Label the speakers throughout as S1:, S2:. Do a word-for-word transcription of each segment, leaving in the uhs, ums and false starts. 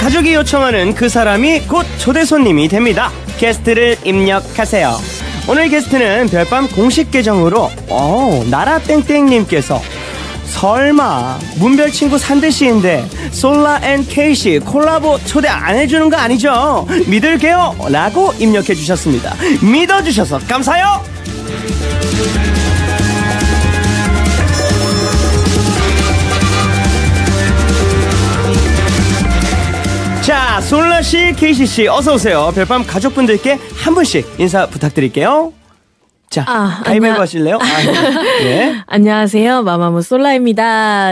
S1: 가족이 요청하는 그 사람이 곧 초대 손님이 됩니다. 게스트를 입력하세요. 오늘 게스트는 별밤 공식 계정으로 오, 나라땡땡님께서 설마 문별친구 산대씨인데 솔라 앤 케이씨 콜라보 초대 안 해주는 거 아니죠? 믿을게요 라고 입력해 주셨습니다. 믿어주셔서 감사해요. 자, 솔라씨, 케이씨씨 어서오세요. 별밤 가족분들께 한 분씩 인사 부탁드릴게요. 자,
S2: 아,
S1: 가위바위보
S2: 안녕...
S1: 하실래요? 아, 네.
S2: 안녕하세요. 마마무 솔라입니다.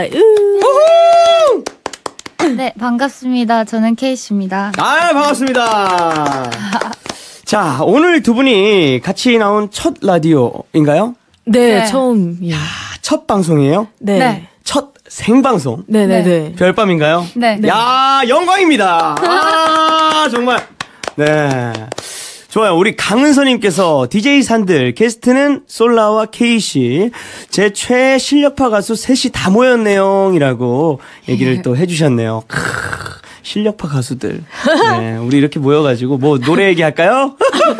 S3: 네, 반갑습니다. 저는 케이씨입니다.
S1: 아, 반갑습니다. 자, 오늘 두 분이 같이 나온 첫 라디오인가요?
S2: 네,
S3: 네.
S2: 처음이요.
S1: 첫 방송이에요?
S2: 네.
S3: 네.
S1: 첫 생방송?
S2: 네네네.
S3: 네.
S1: 별밤인가요?
S3: 네.
S1: 야, 영광입니다. 아, 정말. 네. 좋아요. 우리 강은서님께서 디제이 산들, 게스트는 솔라와 케이씨, 제 최애 실력파 가수 셋이 다 모였네요. 이라고 얘기를 또 해주셨네요. 크, 실력파 가수들. 네. 우리 이렇게 모여가지고 뭐 노래 얘기할까요?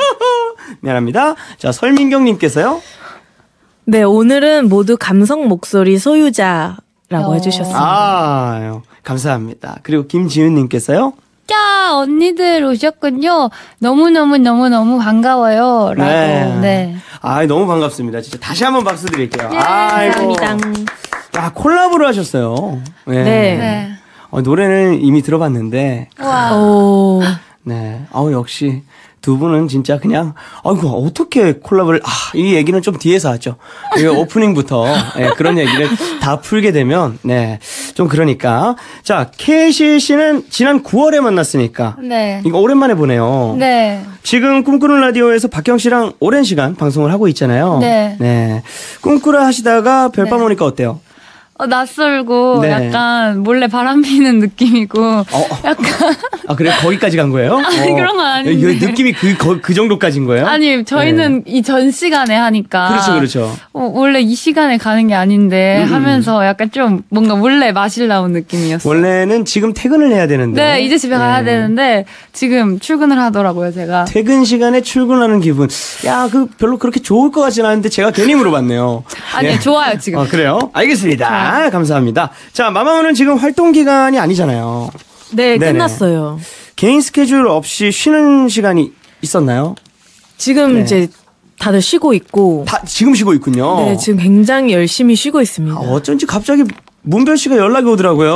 S1: 미안합니다. 자, 설민경님께서요.
S2: 네, 오늘은 모두 감성 목소리 소유자라고
S3: 어.
S2: 해주셨습니다.
S1: 아, 감사합니다. 그리고 김지은님께서요.
S3: 야, 언니들 오셨군요. 너무너무너무너무 반가워요. 라고.
S1: 네.
S3: 네.
S1: 아, 너무 반갑습니다. 진짜 다시 한번 박수 드릴게요.
S3: 네,
S1: 아이고.
S2: 감사합니다.
S1: 야, 콜라보를 하셨어요. 네.
S2: 네.
S3: 네.
S1: 어, 노래는 이미 들어봤는데.
S3: 와.
S2: 오.
S1: 네. 아우, 역시 두 분은 진짜 그냥, 아이고, 어떻게 콜라보를, 아, 이 얘기는 좀 뒤에서 하죠. 이 오프닝부터, 네, 그런 얘기를 다 풀게 되면, 네, 좀 그러니까. 자, 케이씨 씨는 지난 구월에 만났으니까.
S3: 네.
S1: 이거 오랜만에 보네요.
S3: 네.
S1: 지금 꿈꾸는 라디오에서 박경 씨랑 오랜 시간 방송을 하고 있잖아요.
S3: 네.
S1: 네. 꿈꾸라 하시다가 별밤
S3: 네.
S1: 오니까 어때요?
S3: 어, 낯설고
S1: 네.
S3: 약간 몰래 바람 피는 느낌이고
S1: 어,
S3: 약간
S1: 아, 그래? 거기까지 간 거예요?
S3: 아니,
S1: 어.
S3: 그런 건 아닌데.
S1: 이 느낌이 그, 거, 그 정도까지인 거예요?
S3: 아니 저희는 이 전 시간에 하니까
S1: 그렇죠, 그렇죠.
S3: 어, 원래 이 시간에 가는 게 아닌데
S1: 음.
S3: 하면서 약간 좀 뭔가 몰래 마실 나온 느낌이었어요.
S1: 원래는 지금 퇴근을 해야 되는데.
S3: 네, 이제 집에 가야
S1: 네.
S3: 되는데 지금 출근을 하더라고요, 제가.
S1: 퇴근 시간에 출근하는 기분. 야, 그 별로 그렇게 좋을 것 같진 않은데 제가 괜히 물어봤네요.
S3: 아니,
S1: 네.
S3: 좋아요, 지금.
S1: 아, 그래요? 알겠습니다.
S3: 좋아요.
S1: 감사합니다. 자, 마마무는 지금 활동 기간이 아니잖아요.
S2: 네,
S1: 네네.
S2: 끝났어요.
S1: 개인 스케줄 없이 쉬는 시간이 있었나요?
S2: 지금
S1: 네.
S2: 이제 다들 쉬고 있고.
S1: 다 지금 쉬고 있군요.
S2: 네, 지금 굉장히 열심히 쉬고 있습니다.
S1: 아, 어쩐지 갑자기 문별 씨가 연락이 오더라고요.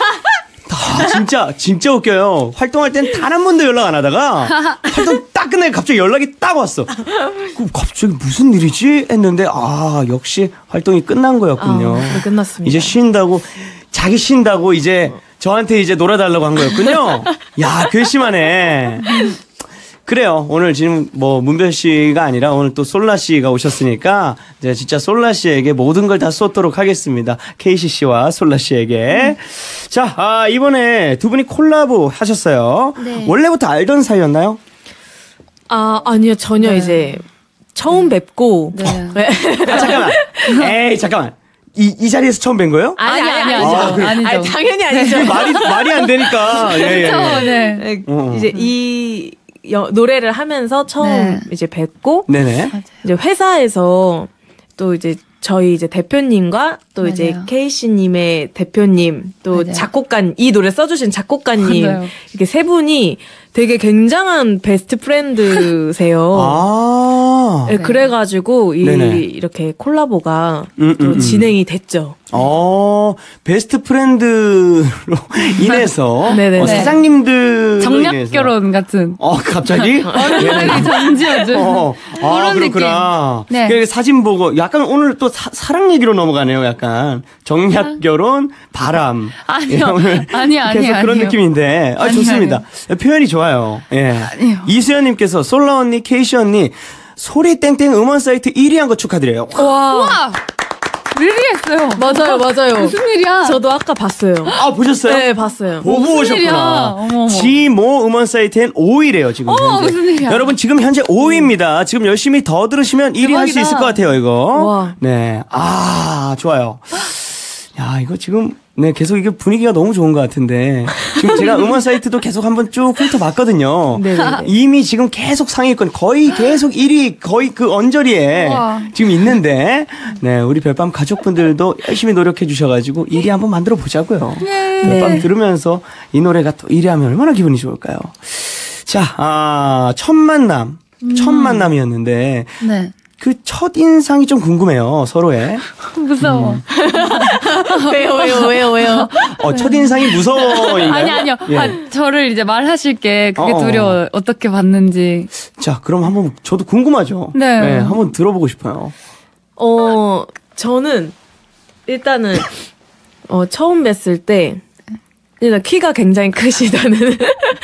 S1: 아, 진짜 진짜 웃겨요. 활동할 땐 단 한 번도 연락 안 하다가 활동 딱 끝내 갑자기 연락이 딱 왔어. 그 갑자기 무슨 일이지 했는데 아 역시 활동이 끝난 거였군요.
S2: 아, 네, 끝났습니다.
S1: 이제 쉰다고 자기 쉰다고 이제 저한테 이제 놀아달라고 한 거였군요. 야 괘씸하네. 그래요. 오늘 지금 뭐 문별 씨가 아니라 오늘 또 솔라 씨가 오셨으니까 이제 진짜 솔라 씨에게 모든 걸 다 쏟도록 하겠습니다. 케이씨 씨와 솔라 씨에게. 음. 자, 아, 이번에 두 분이 콜라보 하셨어요.
S3: 네.
S1: 원래부터 알던 사이였나요?
S2: 아, 아니요. 전혀
S3: 네.
S2: 이제 처음 뵙고.
S3: 네.
S2: 네.
S1: 아, 잠깐만. 에이, 잠깐만. 이, 이 자리에서 처음 뵌 거예요?
S3: 아니, 아니,
S2: 아니죠.
S1: 아, 그래.
S3: 아니죠.
S2: 아니, 당연히 아니죠.
S1: 말이, 말이 안 되니까. 예, 예, 예.
S3: 그렇죠, 네.
S2: 네,
S1: 어.
S2: 이제 이 여, 노래를 하면서 처음
S3: 네.
S2: 이제 뵙고
S1: 네네.
S2: 이제 회사에서 또 이제 저희 이제 대표님과 또
S3: 맞아요.
S2: 이제 케이씨님의 대표님 또
S3: 맞아요.
S2: 작곡가 이 노래 써주신 작곡가님
S3: 맞아요.
S2: 이렇게 세 분이 되게 굉장한 베스트 프렌드세요.
S1: 아.
S2: 네,
S3: 네.
S2: 그래가지고 이,
S1: 네네.
S2: 이렇게 콜라보가
S1: 음,
S2: 또
S1: 음, 음.
S2: 진행이 됐죠.
S1: 어, 베스트 프렌드로 인해서
S2: 네네.
S1: 어,
S2: 네.
S1: 사장님들
S3: 정략 결혼 같은.
S1: 어, 갑자기?
S3: 어른들이 전지어준
S1: 어, 아,
S3: 그런
S1: 그렇구나.
S3: 느낌. 네.
S1: 그 사진 보고 약간 오늘 또 사, 사랑 얘기로 넘어가네요. 약간 정략 결혼, 바람.
S3: 아니요.
S1: 예, 오늘
S3: 아니요, 아니요,
S1: 계속 그런
S3: 아니요.
S1: 느낌인데, 아,
S3: 아니요,
S1: 좋습니다. 표현이 좋아요. 예.
S3: 아니요.
S1: 이수연님께서 솔라 언니, 케이씨 언니 소리 땡땡 음원 사이트 일 위 한 거 축하드려요.
S2: 와,
S3: 우와! 릴리했어요.
S2: 맞아요, 맞아요.
S3: 무슨 일이야?
S2: 저도 아까 봤어요.
S1: 아, 보셨어요?
S2: 네, 봤어요.
S1: 보고
S3: 무슨 일이야?
S1: 오셨구나.
S3: 어머, 어머.
S1: 지모 음원 사이트엔 오 위래요, 지금.
S3: 어머,
S1: 현재.
S3: 무슨 일이야?
S1: 여러분, 지금 현재 오 위입니다. 지금 열심히 더 들으시면 일 위 할 수
S3: 대박이다.
S1: 있을 것 같아요, 이거.
S2: 와.
S1: 네. 아, 좋아요. 야, 이거 지금 네, 계속 이게 분위기가 너무 좋은 것 같은데 지금 제가 음원 사이트도 계속 한번 쭉 훑어봤거든요.
S2: 네네네.
S1: 이미 지금 계속 상위권 거의 계속 일 위 거의 그 언저리에
S3: 우와.
S1: 지금 있는데 네, 우리 별밤 가족분들도 열심히 노력해 주셔가지고 일 위 한번 만들어 보자고요. 별밤
S2: 네.
S1: 들으면서 이 노래가 또 일 위 하면 얼마나 기분이 좋을까요? 자, 아, 첫 만남,
S3: 음.
S1: 첫 만남이었는데
S3: 네.
S1: 그 첫 인상이 좀 궁금해요, 서로의.
S3: 무서워.
S2: 왜요, 왜요, 왜요, 왜요?
S1: 어, 첫 인상이 무서워인가요?
S3: 아니, 아니요.
S1: 예.
S3: 아, 저를 이제 말하실 게 그게
S1: 어어.
S3: 두려워. 어떻게 봤는지.
S1: 자, 그럼 한번 저도 궁금하죠.
S3: 네.
S1: 한번 들어보고 싶어요.
S2: 어, 저는 일단은 어, 처음 뵀을 때 일단 키가 굉장히 크시다는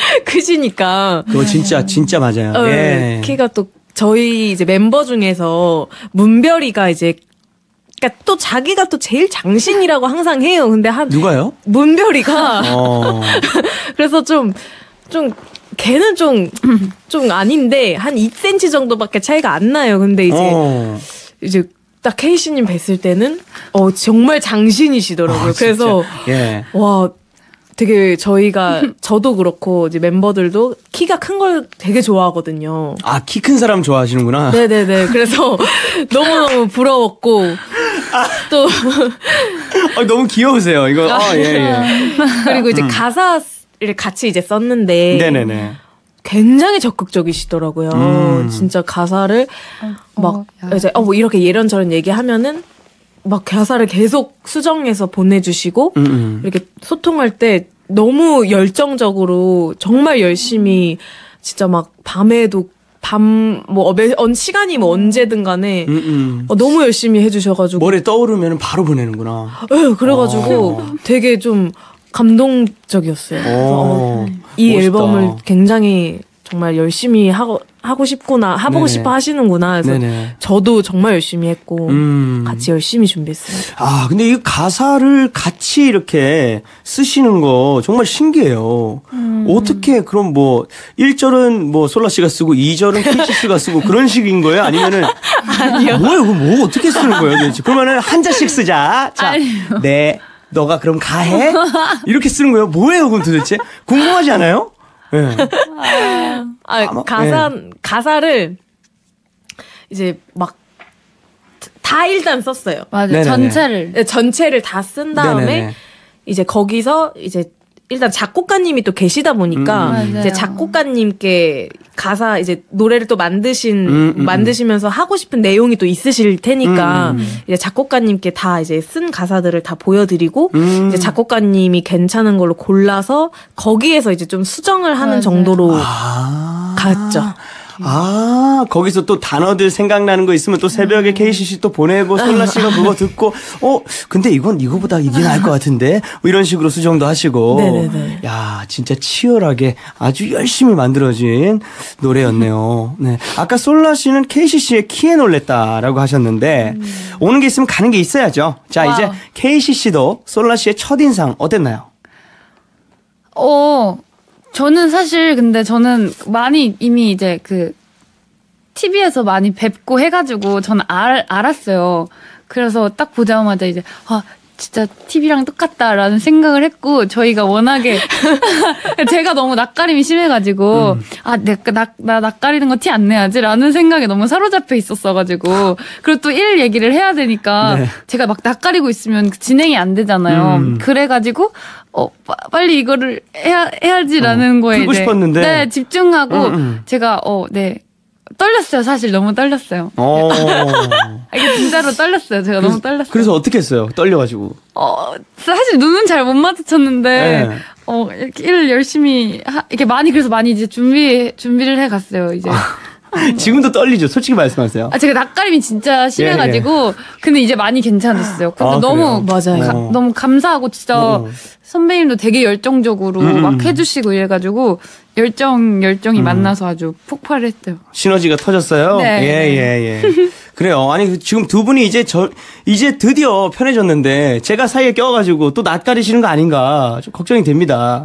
S2: 크시니까
S1: 그거 진짜 진짜 맞아요.
S2: 어,
S1: 예.
S2: 키가 또 저희 이제 멤버 중에서 문별이가 이제 그러니까 또 자기가 또 제일 장신이라고 항상 해요. 근데 한
S1: 누가요?
S2: 문별이가
S1: 어.
S2: 그래서 좀 좀 걔는 좀 좀 아닌데 한 이 센티미터 정도밖에 차이가 안 나요. 근데 이제
S1: 어.
S2: 이제 딱 케이씨님 뵀을 때는 어 정말 장신이시더라고요.
S1: 아,
S2: 그래서
S1: 진짜. 예.
S2: 와 되게 저희가 저도 그렇고 이제 member들도 키가 큰 걸 되게 좋아하거든요.
S1: 아, 키 큰 사람 좋아하시는구나.
S2: 네네네. 그래서 너무너무 부러웠고 또
S1: 아, 너무 귀여우세요. 이거. 아, 예, 예.
S2: 그리고 이제 가사를 같이 이제 썼는데
S1: 네네네.
S2: 굉장히 적극적이시더라고요.
S1: 음.
S2: 진짜 가사를 막
S3: 어, 야.
S2: 이제 어 뭐 이렇게 이런저런 얘기하면은 막 가사를 계속 수정해서 보내주시고
S1: 음, 음.
S2: 이렇게 소통할 때 너무 열정적으로 정말 열심히 진짜 막 밤에도 밤 뭐 시간이 뭐 언제든 간에
S1: 음, 음.
S2: 어, 너무 열심히 해주셔가지고
S1: 머리에 떠오르면 바로 보내는구나.
S2: 네, 그래가지고
S1: 어.
S2: 되게 좀 감동적이었어요. 그래서
S1: 어.
S2: 어, 이
S1: 멋있다.
S2: 앨범을 굉장히 정말 열심히 하고 하고 싶구나 하고
S1: 네네.
S2: 싶어 하시는구나. 그래서
S1: 네네.
S2: 저도 정말 열심히 했고
S1: 음.
S2: 같이 열심히 준비했어요.
S1: 아, 근데 이 가사를 같이 이렇게 쓰시는 거 정말 신기해요.
S2: 음.
S1: 어떻게 그럼 뭐 일 절은 뭐 솔라 씨가 쓰고 이 절은 케이씨 씨가 쓰고 그런 식인 거예요? 아니면은 아니요. 뭐예요? 그럼 뭐 어떻게 쓰는 거예요, 도대체? 그러면은 한 자씩 쓰자. 자,
S3: 아니요.
S1: 네. 너가 그럼 가해? 이렇게 쓰는 거예요? 뭐예요, 그럼 도대체? 궁금하지 않아요? 예. 네.
S2: 아,
S1: 아마-
S2: 가사 가사를 이제 막 다 일단 썼어요.
S3: 맞아요.
S1: 네네네.
S3: 전체를.
S2: 네, 전체를 다 쓴 다음에
S1: 네네네.
S2: 이제 거기서 이제 일단 작곡가님이 또 계시다 보니까
S1: 음,
S3: 음.
S2: 이제
S3: 맞아요.
S2: 작곡가님께 가사 이제 노래를 또 만드신
S1: 음, 음,
S2: 만드시면서 하고 싶은 내용이 또 있으실 테니까
S1: 음, 음.
S2: 이제 작곡가님께 다 이제 쓴 가사들을 다 보여드리고
S1: 음.
S2: 이제 작곡가님이 괜찮은 걸로 골라서 거기에서 이제 좀 수정을 하는
S3: 맞아요.
S2: 정도로
S1: 아.
S2: 갔죠.
S1: 아, 거기서 또 단어들 생각나는 거 있으면 또 새벽에 케이씨 씨 또 보내고 솔라 씨가 그거 듣고 어, 근데 이건 이거보다 이게 나을 것 같은데 뭐 이런 식으로 수정도 하시고.
S2: 네네네.
S1: 야, 진짜 치열하게 아주 열심히 만들어진 노래였네요. 네. 아까 솔라 씨는 케이씨 씨의 키에 놀랬다라고 하셨는데 오는 게 있으면 가는 게 있어야죠. 자,
S3: 와우.
S1: 이제 케이씨 씨도 솔라 씨의 첫인상 어땠나요?
S3: 어, 저는 사실 근데 저는 많이 이미 이제 그 티비에서 많이 뵙고 해가지고 저는 알, 알았어요. 그래서 딱 보자마자 이제 아 진짜 티비랑 똑같다라는 생각을 했고 저희가 워낙에 제가 너무 낯가림이 심해가지고
S1: 음.
S3: 아 내가 나, 나 낯가리는 거 티 안 내야지라는 생각에 너무 사로잡혀 있었어가지고 그리고 또 일 얘기를 해야 되니까
S1: 네.
S3: 제가 막 낯가리고 있으면 진행이 안 되잖아요.
S1: 음.
S3: 그래가지고 어 빠- 빨리 이거를 해야 해야지라는
S1: 어,
S3: 거에
S1: 풀고
S3: 이제
S1: 싶었는데.
S3: 네 집중하고
S1: 음, 음.
S3: 제가 어 네 떨렸어요. 사실 너무 떨렸어요.
S1: 어.
S3: 아, 이게 진짜로 떨렸어요. 제가 너무 떨렸어요.
S1: 그래서 어떻게 했어요? 떨려가지고.
S3: 어 사실 눈은 잘 못 마주쳤는데
S1: 네.
S3: 어 이렇게 일을 열심히 하, 이렇게 많이 그래서 많이 이제 준비 준비를 해 갔어요. 이제
S1: 지금도 떨리죠? 솔직히 말씀하세요.
S3: 아 제가 낯가림이 진짜 심해가지고 근데 이제 많이 괜찮았어요. 근데
S1: 아,
S3: 너무
S2: 그래요? 맞아요.
S3: 가-
S1: 어.
S3: 너무 감사하고 진짜
S1: 어.
S3: 선배님도 되게 열정적으로
S1: 음.
S3: 막 해주시고 이래가지고 열정 열정이 만나서 아주 폭발했어요.
S1: 시너지가 터졌어요.
S3: 네.
S1: 예, 예, 예. 그래요. 아니, 지금 두 분이 이제 저, 이제 드디어 편해졌는데, 제가 사이에 껴가지고 또 낯가리시는 거 아닌가, 좀 걱정이 됩니다.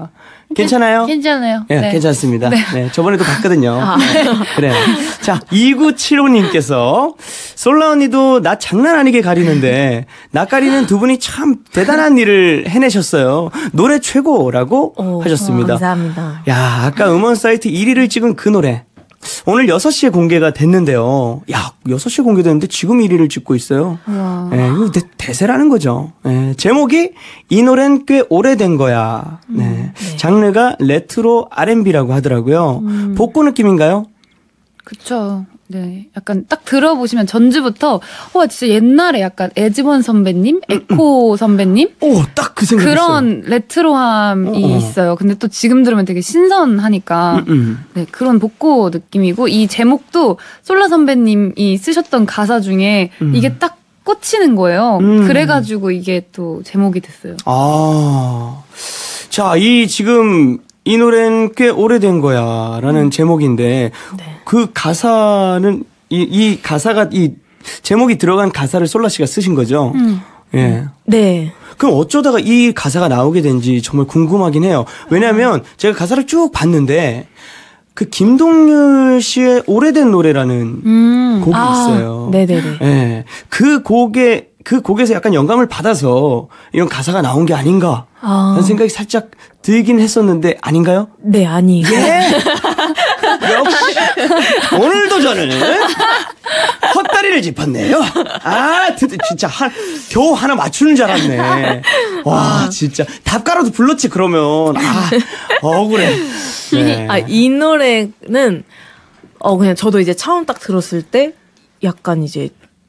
S1: 괜찮아요?
S3: 괜찮아요.
S1: 네,
S3: 네.
S1: 괜찮습니다.
S3: 네.
S1: 네, 저번에도 봤거든요. 네, 그래요. 자, 이구칠오님께서 솔라 언니도 나 장난 아니게 가리는데 낯가리는 두 분이 참 대단한 일을 해내셨어요. 노래 최고라고
S2: 오,
S1: 하셨습니다.
S2: 감사합니다.
S1: 야, 아까 음원 사이트 일 위를 찍은 그 노래. 오늘 여섯 시에 공개가 됐는데요. 야, 여섯 시에 공개됐는데 지금 일 위를 찍고 있어요.
S3: 와.
S1: 예, 이거 대, 대세라는 거죠. 예, 제목이 이 노래는 꽤 오래된 거야. 네.
S2: 음, 네.
S1: 장르가 레트로 알앤비라고 하더라고요.
S3: 음.
S1: 복고 느낌인가요?
S3: 그쵸. 네. 약간 딱 들어보시면 전주부터, 와, 진짜 옛날에 약간 에즈원 선배님, 에코 선배님?
S1: 오, 딱 그 생각했어요.
S3: 그런 레트로함이
S1: 어어.
S3: 있어요. 근데 또 지금 들으면 되게 신선하니까.
S1: 음, 음.
S3: 네, 그런 복고 느낌이고, 이 제목도 솔라 선배님이 쓰셨던 가사 중에
S1: 음.
S3: 이게 딱 꽂히는 거예요.
S1: 음.
S3: 그래가지고 이게 또 제목이 됐어요.
S1: 아. 자, 이 지금 이 노래는 꽤 오래된 거야. 라는 제목인데,
S2: 네.
S1: 그 가사는, 이, 이 가사가, 이 제목이 들어간 가사를 솔라 씨가 쓰신 거죠?
S3: 음.
S1: 예.
S2: 네.
S1: 그럼 어쩌다가 이 가사가 나오게 된지 정말 궁금하긴 해요. 왜냐하면 제가 가사를 쭉 봤는데 그 김동률 씨의 오래된 노래라는
S3: 음.
S1: 곡이
S2: 아,
S1: 있어요.
S2: 네네네.
S1: 예. 그 곡에 그 곡에서 약간 영감을 받아서 이런 가사가 나온 게 아닌가 하는
S2: 아,
S1: 생각이 살짝 들긴 했었는데 아닌가요?
S2: 네, 아니에요.
S1: 예. 역시 오늘도 저는 헛다리를 짚었네요. 아, 드디어 진짜 한, 겨우 하나 맞추는 줄 알았네. 와, 진짜 답가라도 불렀지 그러면. 아, 억울해. 네.
S2: 아, 이 노래는, 어, 그냥 저도 이제 처음 딱 들었을 때, 약간 이제,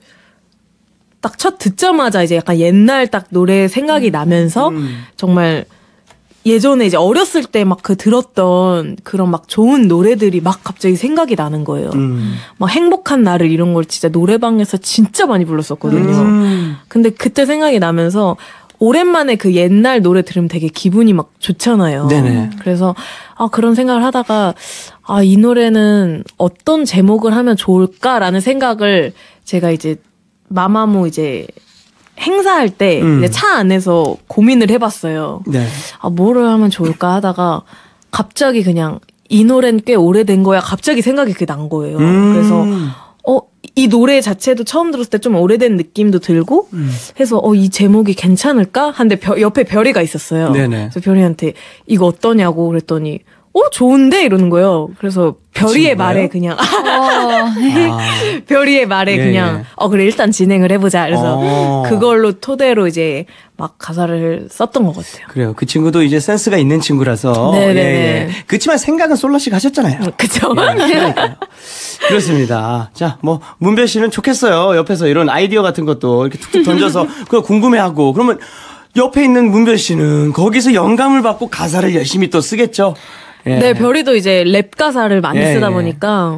S2: 딱 첫 듣자마자 이제 약간 옛날 딱 노래 생각이 나면서,
S1: 음.
S2: 정말, 예전에 이제 어렸을 때 막 그 들었던 그런 막 좋은 노래들이 막 갑자기 생각이 나는 거예요.
S1: 음.
S2: 막 행복한 나를 이런 걸 진짜 노래방에서 진짜 많이 불렀었거든요.
S1: 음.
S2: 근데 그때 생각이 나면서 오랜만에 그 옛날 노래 들으면 되게 기분이 막 좋잖아요.
S1: 네네.
S2: 그래서 아 그런 생각을 하다가 아 이 노래는 어떤 제목을 하면 좋을까라는 생각을 제가 이제 마마무 이제 행사할 때
S1: 음.
S2: 이제 차 안에서 고민을 해봤어요.
S1: 네.
S2: 아 뭐를 하면 좋을까 하다가 갑자기 그냥 이 노래는 꽤 오래된 거야. 갑자기 생각이 그게 난 거예요.
S1: 음.
S2: 그래서 어, 이 노래 자체도 처음 들었을 때 좀 오래된 느낌도 들고
S1: 음.
S2: 해서 어, 이 제목이 괜찮을까? 한데 별- 옆에 별이가 있었어요.
S1: 네네.
S2: 그래서 별이한테 이거 어떠냐고 그랬더니 어, 좋은데? 이러는 거예요. 그래서 별이의
S1: 친구가요?
S2: 말에 그냥
S3: 어,
S1: 아.
S2: 별이의 말에
S1: 예,
S2: 그냥
S1: 예.
S2: 어 그래 일단 진행을 해보자. 그래서
S1: 어.
S2: 그걸로 토대로 이제 막 가사를 썼던 것 같아요.
S1: 그래요. 그 친구도 이제 센스가 있는 친구라서.
S2: 네네네.
S1: 예, 예. 그렇지만 생각은 솔라 씨가 하셨잖아요.
S2: 그쵸?
S1: 예, 그러니까요. 그렇습니다. 자, 뭐 문별 씨는 좋겠어요. 옆에서 이런 아이디어 같은 것도 이렇게 툭툭 던져서 그거 궁금해하고 그러면 옆에 있는 문별 씨는 거기서 영감을 받고 가사를 열심히 또 쓰겠죠. 예.
S2: 네, 별이도 이제 랩 가사를 많이
S1: 예,
S2: 쓰다
S1: 예.
S2: 보니까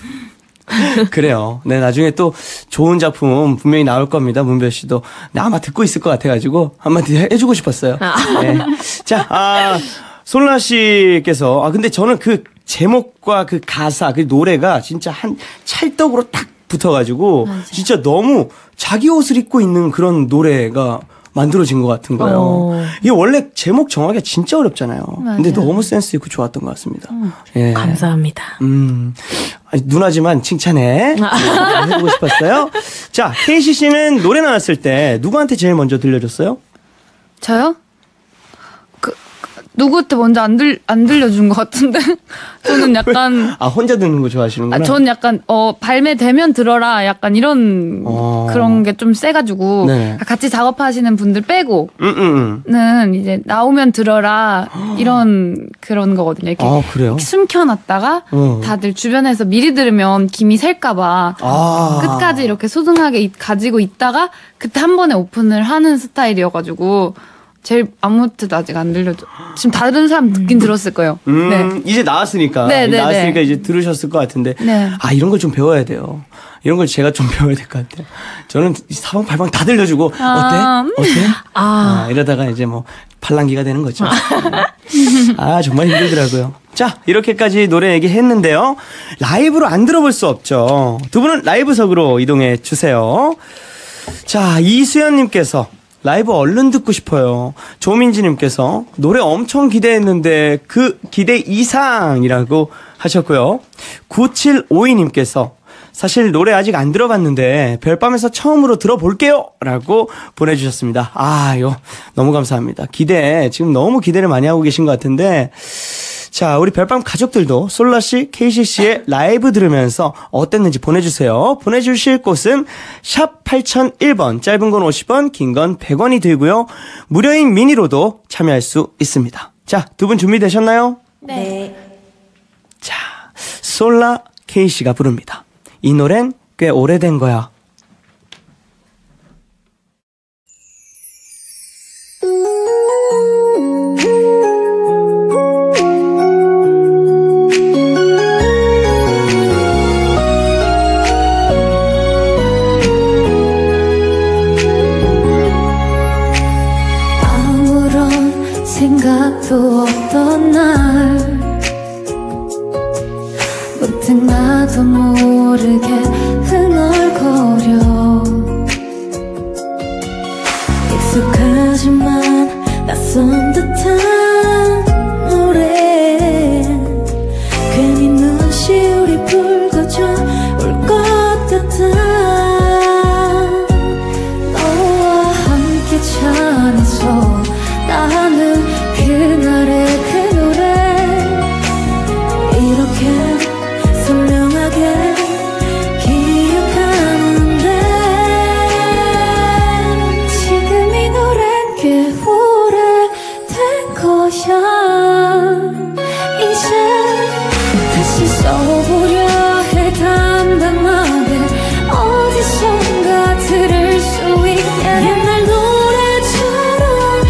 S1: 그래요. 네, 나중에 또 좋은 작품 분명히 나올 겁니다. 문별 씨도. 네, 아마 듣고 있을 것 같아가지고 한마디 해- 해주고 싶었어요. 네. 자, 아, 솔라 씨께서, 아, 근데 저는 그 제목과 그 가사, 그 노래가 진짜 한 찰떡으로 딱 붙어가지고 진짜 너무 자기 옷을 입고 있는 그런 노래가 만들어진 것 같은 거예요.
S2: 어.
S1: 이게 원래 제목 정하기가 진짜 어렵잖아요. 근데
S3: 맞아요.
S1: 너무 센스 있고 좋았던 것 같습니다. 예.
S2: 감사합니다.
S1: 음, 아니, 누나지만 칭찬해. 네, 해보고 싶었어요. 자, 케이씨 씨는 노래 나왔을 때 누구한테 제일 먼저 들려줬어요?
S3: 저요? 그, 그 누구한테 먼저 안, 들, 안 들려준 것 같은데? 저는 약간,
S1: 아, 혼자 듣는 거 좋아하시는구나.
S3: 아, 저는 약간, 어, 발매되면 들어라. 약간 이런,
S1: 어.
S3: 그런 게 좀 세가지고.
S1: 네.
S3: 같이 작업하시는 분들 빼고.
S1: 음, 음, 음.
S3: 는 이제 나오면 들어라. 이런, 그런 거거든요. 이렇게
S1: 아, 그래요?
S3: 숨겨놨다가
S1: 어.
S3: 다들 주변에서 미리 들으면 김이 셀까봐.
S1: 아.
S3: 끝까지 이렇게 소중하게 이- 가지고 있다가 그때 한 번에 오픈을 하는 스타일이어가지고 제일 아무것도 아직 안 들려줘. 지금 다른 사람 듣긴 들었을 거예요.
S1: 음,
S3: 네.
S1: 이제 나왔으니까.
S3: 네, 네,
S1: 나왔으니까
S3: 네.
S1: 이제 들으셨을 것 같은데.
S3: 네.
S1: 아, 이런 걸 좀 배워야 돼요. 이런 걸 제가 좀 배워야 될 것 같아요. 저는 사방팔방 다 들려주고,
S3: 아.
S1: 어때? 어때?
S2: 아.
S1: 아, 이러다가 이제 뭐, 팔랑기가 되는 거죠. 아, 정말 힘들더라고요. 자, 이렇게까지 노래 얘기했는데요. 라이브로 안 들어볼 수 없죠. 두 분은 라이브석으로 이동해 주세요. 자, 이수연님께서 라이브 얼른 듣고 싶어요. 조민지님께서 노래 엄청 기대했는데 그 기대 이상이라고 하셨고요. 구칠오이님께서 사실 노래 아직 안 들어봤는데 별밤에서 처음으로 들어볼게요 라고 보내주셨습니다. 아유 너무 감사합니다. 기대 지금 너무 기대를 많이 하고 계신 것 같은데, 자 우리 별밤 가족들도 솔라씨, 케이씨씨의 라이브 들으면서 어땠는지 보내주세요. 보내주실 곳은 샵 팔공공일 번, 짧은 건 오십 원, 긴 건 백 원이 들고요. 무료인 미니로도 참여할 수 있습니다. 자, 두 분 준비되셨나요?
S2: 네.
S1: 자, 솔라 케이씨가 부릅니다. 이 노래는 꽤 오래된 거야.
S4: 아무런 생각도 없던 날 문득 나도 모르게 흥얼거려 익숙하지만 낯선 듯한 노래 괜히 눈시울이 붉어져 올 것 같아 너와 함께 찬해서 나는 그날의 그 노래 이렇게 선명하게 기억하는데 지금 이 노래는 꽤 오래된 거야. 이제 다시 써보려 해 담담하게 어디선가 들을 수 있게 옛날 노래처럼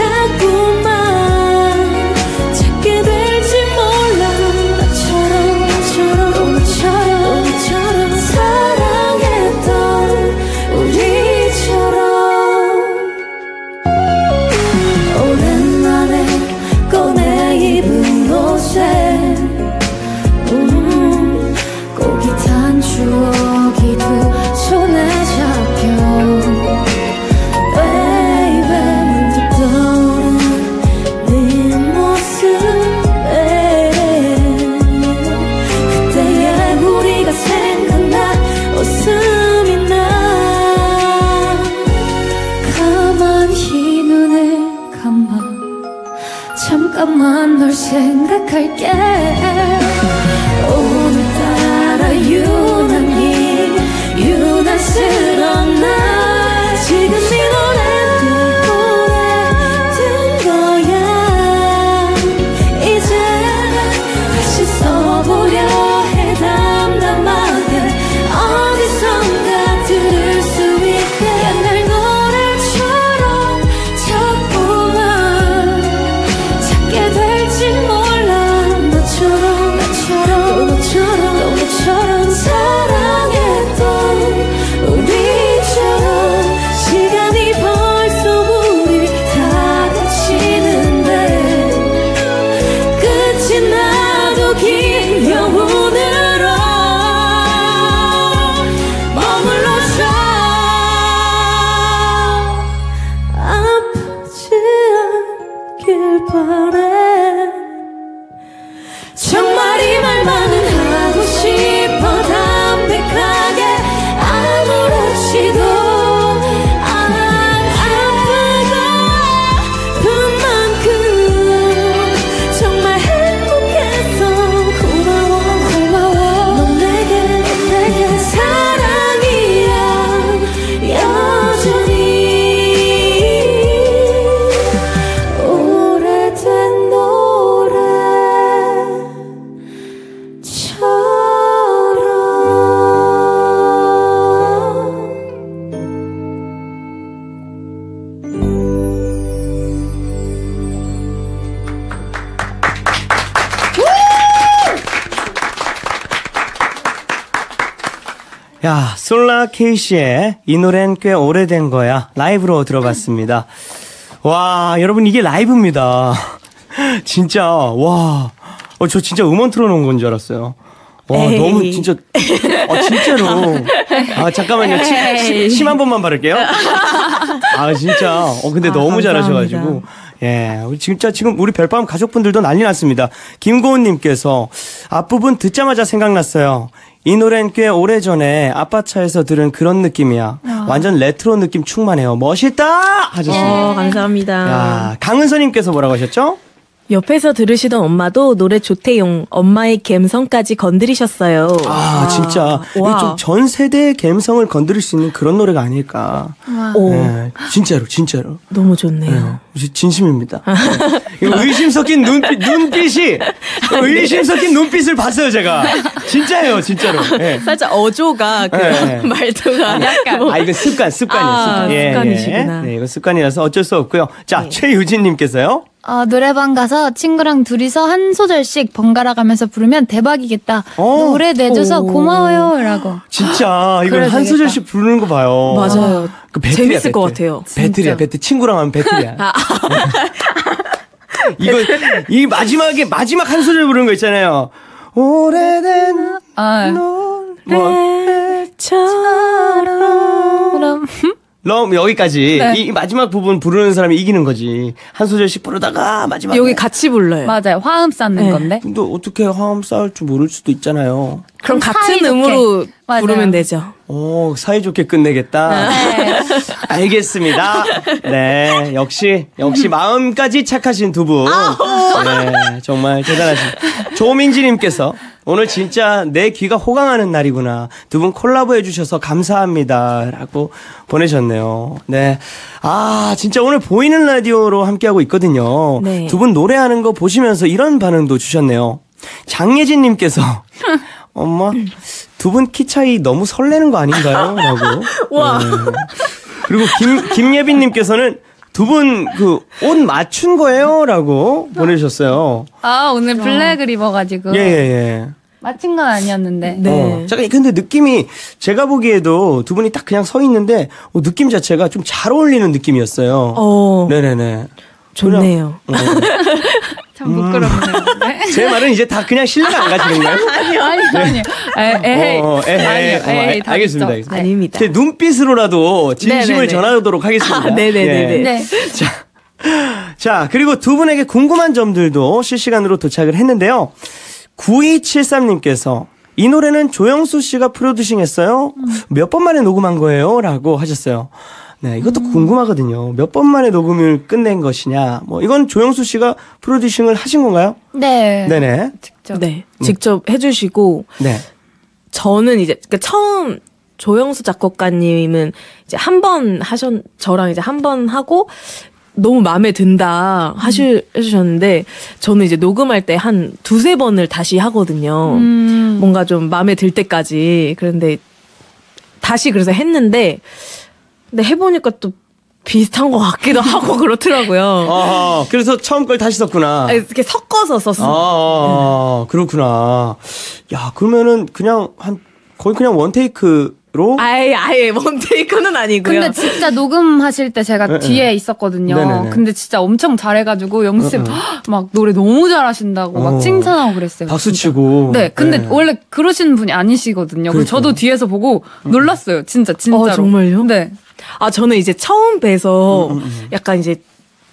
S4: 자꾸만 찾게 될지 몰라. 나처럼 나처럼 또 나처럼 또 나처럼 사랑했던 우리처럼 오랜만에 꺼내 입은 옷에 음, 고기 탄 추억이 두 손에 잡혀 Baby 문득 떠오른 네 모습에 그때의 우리가 생각나 웃음이 나 가만히 눈을 감아 잠깐만 널 생각할게 오늘따라 유난히 유난스러운 날 지금 이 노래는 오래된 거야. 이제 다시 써보려 해 담담하게 어디선가 들을 수 있게 옛날 노래처럼 자꾸만 찾게 될지 몰라. 너처럼 나처럼 또 너처럼 또 너처럼 사랑했던 우리처럼 시간이 벌써 우릴 다 다치는데 끝이 나도 긴 여운으로 머물러줘. 아프지 않길 바래. 정말 이 말만은 하고 싶어 담백하게 아무렇지도 안 아프고 아픈 만큼 정말 행복했어. 고마워 고마워 넌 내게 넌 내게 사랑이야 여전히 오래된 노래
S1: 야, 솔라 케이씨의 이 노래는 꽤 오래된 거야 라이브로 들어봤습니다. 와, 여러분 이게 라이브입니다. 진짜 와, 어, 저 진짜 음원 틀어놓은 건 줄 알았어요. 와,
S2: 에이.
S1: 너무 진짜, 아, 진짜로. 아, 잠깐만요. 침, 침, 침 한 번만 바를게요. 아, 진짜. 어, 근데
S2: 아,
S1: 너무
S2: 감사합니다.
S1: 잘하셔가지고. 예, 우리 진짜 지금 우리 별밤 가족분들도 난리 났습니다. 김고은님께서 앞부분 듣자마자 생각났어요. 이 노래는 꽤 오래전에 아빠 차에서 들은 그런 느낌이야. 완전 레트로 느낌 충만해요. 멋있다! 하셨습니다.
S2: 어, 감사합니다.
S1: 야, 강은서님께서 뭐라고 하셨죠?
S2: 옆에서 들으시던 엄마도 노래 좋대용. 엄마의 감성까지 건드리셨어요.
S1: 아, 진짜.
S2: 와.
S1: 좀 전 세대의 감성을 건드릴 수 있는 그런 노래가 아닐까.
S2: 오,
S1: 네, 진짜로, 진짜로.
S2: 너무 좋네요.
S1: 네, 진심입니다. 네. 이거 의심 섞인 눈빛, 눈빛이, 의심 섞인 눈빛을 봤어요, 제가. 진짜예요, 진짜로. 네.
S2: 살짝 어조가 그
S1: 네.
S2: 말투가 약간
S1: 아, 이거 습관, 습관이에요,
S2: 아,
S1: 습관.
S2: 습관이시구나.
S1: 네, 이거 습관이라서 어쩔 수 없고요. 자, 최유진님께서요.
S3: 어, 노래방 가서 친구랑 둘이서 한 소절씩 번갈아 가면서 부르면 대박이겠다.
S1: 어.
S3: 노래 내줘서
S2: 오.
S3: 고마워요. 라고.
S1: 진짜, 이걸
S3: 그래야
S1: 한
S3: 되겠다.
S1: 소절씩 부르는 거 봐요.
S2: 맞아요.
S1: 그 배틀이야,
S2: 재밌을 것
S1: 배틀.
S2: 같아요.
S1: 배틀이야,
S3: 진짜.
S1: 배틀. 친구랑 하면 배틀이야. 이거, 이 마지막에, 마지막 한 소절 부르는 거 있잖아요. 오래된
S3: 아,
S1: 노래처럼.
S3: 그럼.
S1: 럼 여기까지.
S3: 네.
S1: 이 마지막 부분 부르는 사람이 이기는 거지. 한 소절씩 부르다가 마지막에.
S2: 여기 같이 불러요.
S3: 맞아요. 화음 쌓는
S2: 네.
S3: 건데.
S1: 근데 어떻게 화음 쌓을 줄 모를 수도 있잖아요.
S2: 그럼
S3: 그럼
S2: 같은
S3: 사이좋게.
S2: 음으로
S3: 맞아요.
S2: 부르면 되죠.
S1: 오, 사이좋게 끝내겠다.
S3: 네.
S1: 알겠습니다. 네, 역시, 역시 마음까지 착하신 두 분. 네, 정말 대단하십니다. 조민지님께서 오늘 진짜 내 귀가 호강하는 날이구나. 두 분 콜라보 해주셔서 감사합니다. 라고 보내셨네요. 네. 아, 진짜 오늘 보이는 라디오로 함께하고 있거든요.
S2: 네.
S1: 두 분 노래하는 거 보시면서 이런 반응도 주셨네요. 장예진님께서 엄마, 두 분 키 차이 너무 설레는 거 아닌가요? 라고.
S2: 와.
S1: 네. 그리고 김, 김예빈님께서는 두 분 그 옷 맞춘 거예요? 라고 보내주셨어요.
S3: 아, 오늘 블랙을 입어가지고.
S1: 예, 예, 예.
S3: 맞힌 건 아니었는데.
S2: 네.
S1: 어, 잠깐, 근데 느낌이 제가 보기에도 두 분이 딱 그냥 서 있는데 어, 느낌 자체가 좀 잘 어울리는 느낌이었어요.
S2: 어,
S1: 네네네.
S2: 좋네요.
S1: 그냥, 어,
S3: 참 부끄럽네요. 네.
S1: 제 말은 이제 다 그냥 신뢰가 안 가시는 거예요?
S3: 아니요, 아니요, 아니요. 에, 에헤이.
S1: 어, 에헤이.
S3: 아니요,
S1: 어,
S3: 에헤이. 다
S1: 알겠습니다,
S3: 있죠.
S1: 알겠습니다.
S3: 네.
S2: 아닙니다.
S1: 제 눈빛으로라도 진심을
S2: 네네네.
S1: 전하도록 하겠습니다.
S2: 아, 네네네네.
S1: 예.
S3: 네.
S1: 자, 자, 그리고 두 분에게 궁금한 점들도 실시간으로 도착을 했는데요. 구이칠삼님께서 이 노래는 조영수 씨가 프로듀싱 했어요? 몇 번 만에 녹음한 거예요? 라고 하셨어요. 네, 이것도
S3: 음.
S1: 궁금하거든요. 몇 번 만에 녹음을 끝낸 것이냐. 뭐, 이건 조영수 씨가 프로듀싱을 하신 건가요?
S3: 네.
S1: 네네.
S3: 직접.
S2: 네. 직접 해주시고,
S1: 네.
S2: 저는 이제, 그러니까 처음, 조영수 작곡가님은 이제 한 번 하셨, 저랑 이제 한 번 하고, 너무 마음에 든다 하시, 해주셨는데, 저는 이제 녹음할 때 한 두세 번을 다시 하거든요.
S3: 음.
S2: 뭔가 좀 마음에 들 때까지. 그런데, 다시 그래서 했는데, 근데 해보니까 또 비슷한 것 같기도 하고 그렇더라고요.
S1: 아, 그래서 처음 걸 다시 썼구나.
S2: 아니, 이렇게 섞어서
S1: 아,
S2: 썼어요.
S1: 아, 그렇구나. 야, 그러면은 그냥 한, 거의 그냥 원테이크로?
S2: 아예, 아예, 원테이크는 아니고요.
S3: 근데 진짜 녹음하실 때 제가
S1: 네,
S3: 뒤에
S1: 네.
S3: 있었거든요.
S1: 네네네.
S3: 근데 진짜 엄청 잘해가지고 영수쌤 막 노래 너무 잘하신다고
S1: 어.
S3: 막 칭찬하고 그랬어요.
S1: 박수
S3: 진짜.
S1: 치고.
S3: 네, 근데
S1: 네.
S3: 원래 그러시는 분이 아니시거든요. 그래서
S1: 그러니까요.
S3: 저도 뒤에서 보고 놀랐어요. 진짜 진짜로.
S2: 어, 정말요?
S3: 네.
S2: 아, 저는 이제 처음 뵈서
S1: 음, 음, 음.
S2: 약간 이제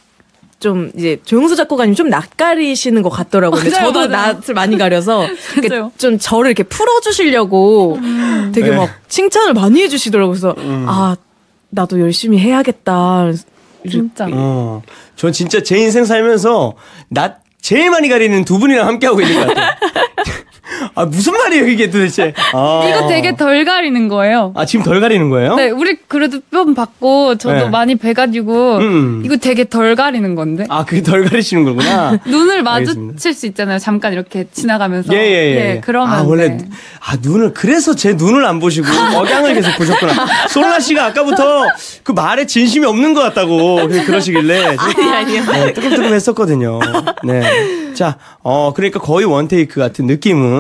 S2: 좀 이제 조영수 작곡가님 좀 낯가리시는 것 같더라고요. 근데
S3: 맞아요,
S2: 저도
S3: 맞아요.
S2: 낯을 많이 가려서 이렇게
S3: 맞아요.
S2: 좀 저를 이렇게 풀어주시려고 되게
S1: 네.
S2: 막 칭찬을 많이 해주시더라고요. 그래서
S1: 음.
S2: 아, 나도 열심히 해야겠다.
S3: 진짜.
S1: 어, 전 진짜 제 인생 살면서 나 제일 많이 가리는 두 분이랑 함께하고 있는 것 같아요. 아, 무슨 말이에요, 이게 도대체. 아.
S3: 이거 되게 덜 가리는 거예요.
S1: 아, 지금 덜 가리는 거예요?
S3: 네, 우리 그래도 좀 받고 저도
S1: 네.
S3: 많이 뵈가지고
S1: 음.
S3: 이거 되게 덜 가리는 건데.
S1: 아, 그게 덜 가리시는 거구나.
S3: 눈을
S1: 알겠습니다.
S3: 마주칠 수 있잖아요. 잠깐 이렇게 지나가면서.
S1: 예, 예, 예. 예.
S3: 그러면
S1: 아, 원래,
S3: 네.
S1: 아, 눈을, 그래서 제 눈을 안 보시고, 억양을 계속 보셨구나. 솔라 씨가 아까부터 그 말에 진심이 없는 것 같다고 그러시길래.
S2: 아니, 아니요.
S1: 네, 뜨끔뜨끔 했었거든요. 네. 자, 어, 그러니까 거의 원테이크 같은 느낌은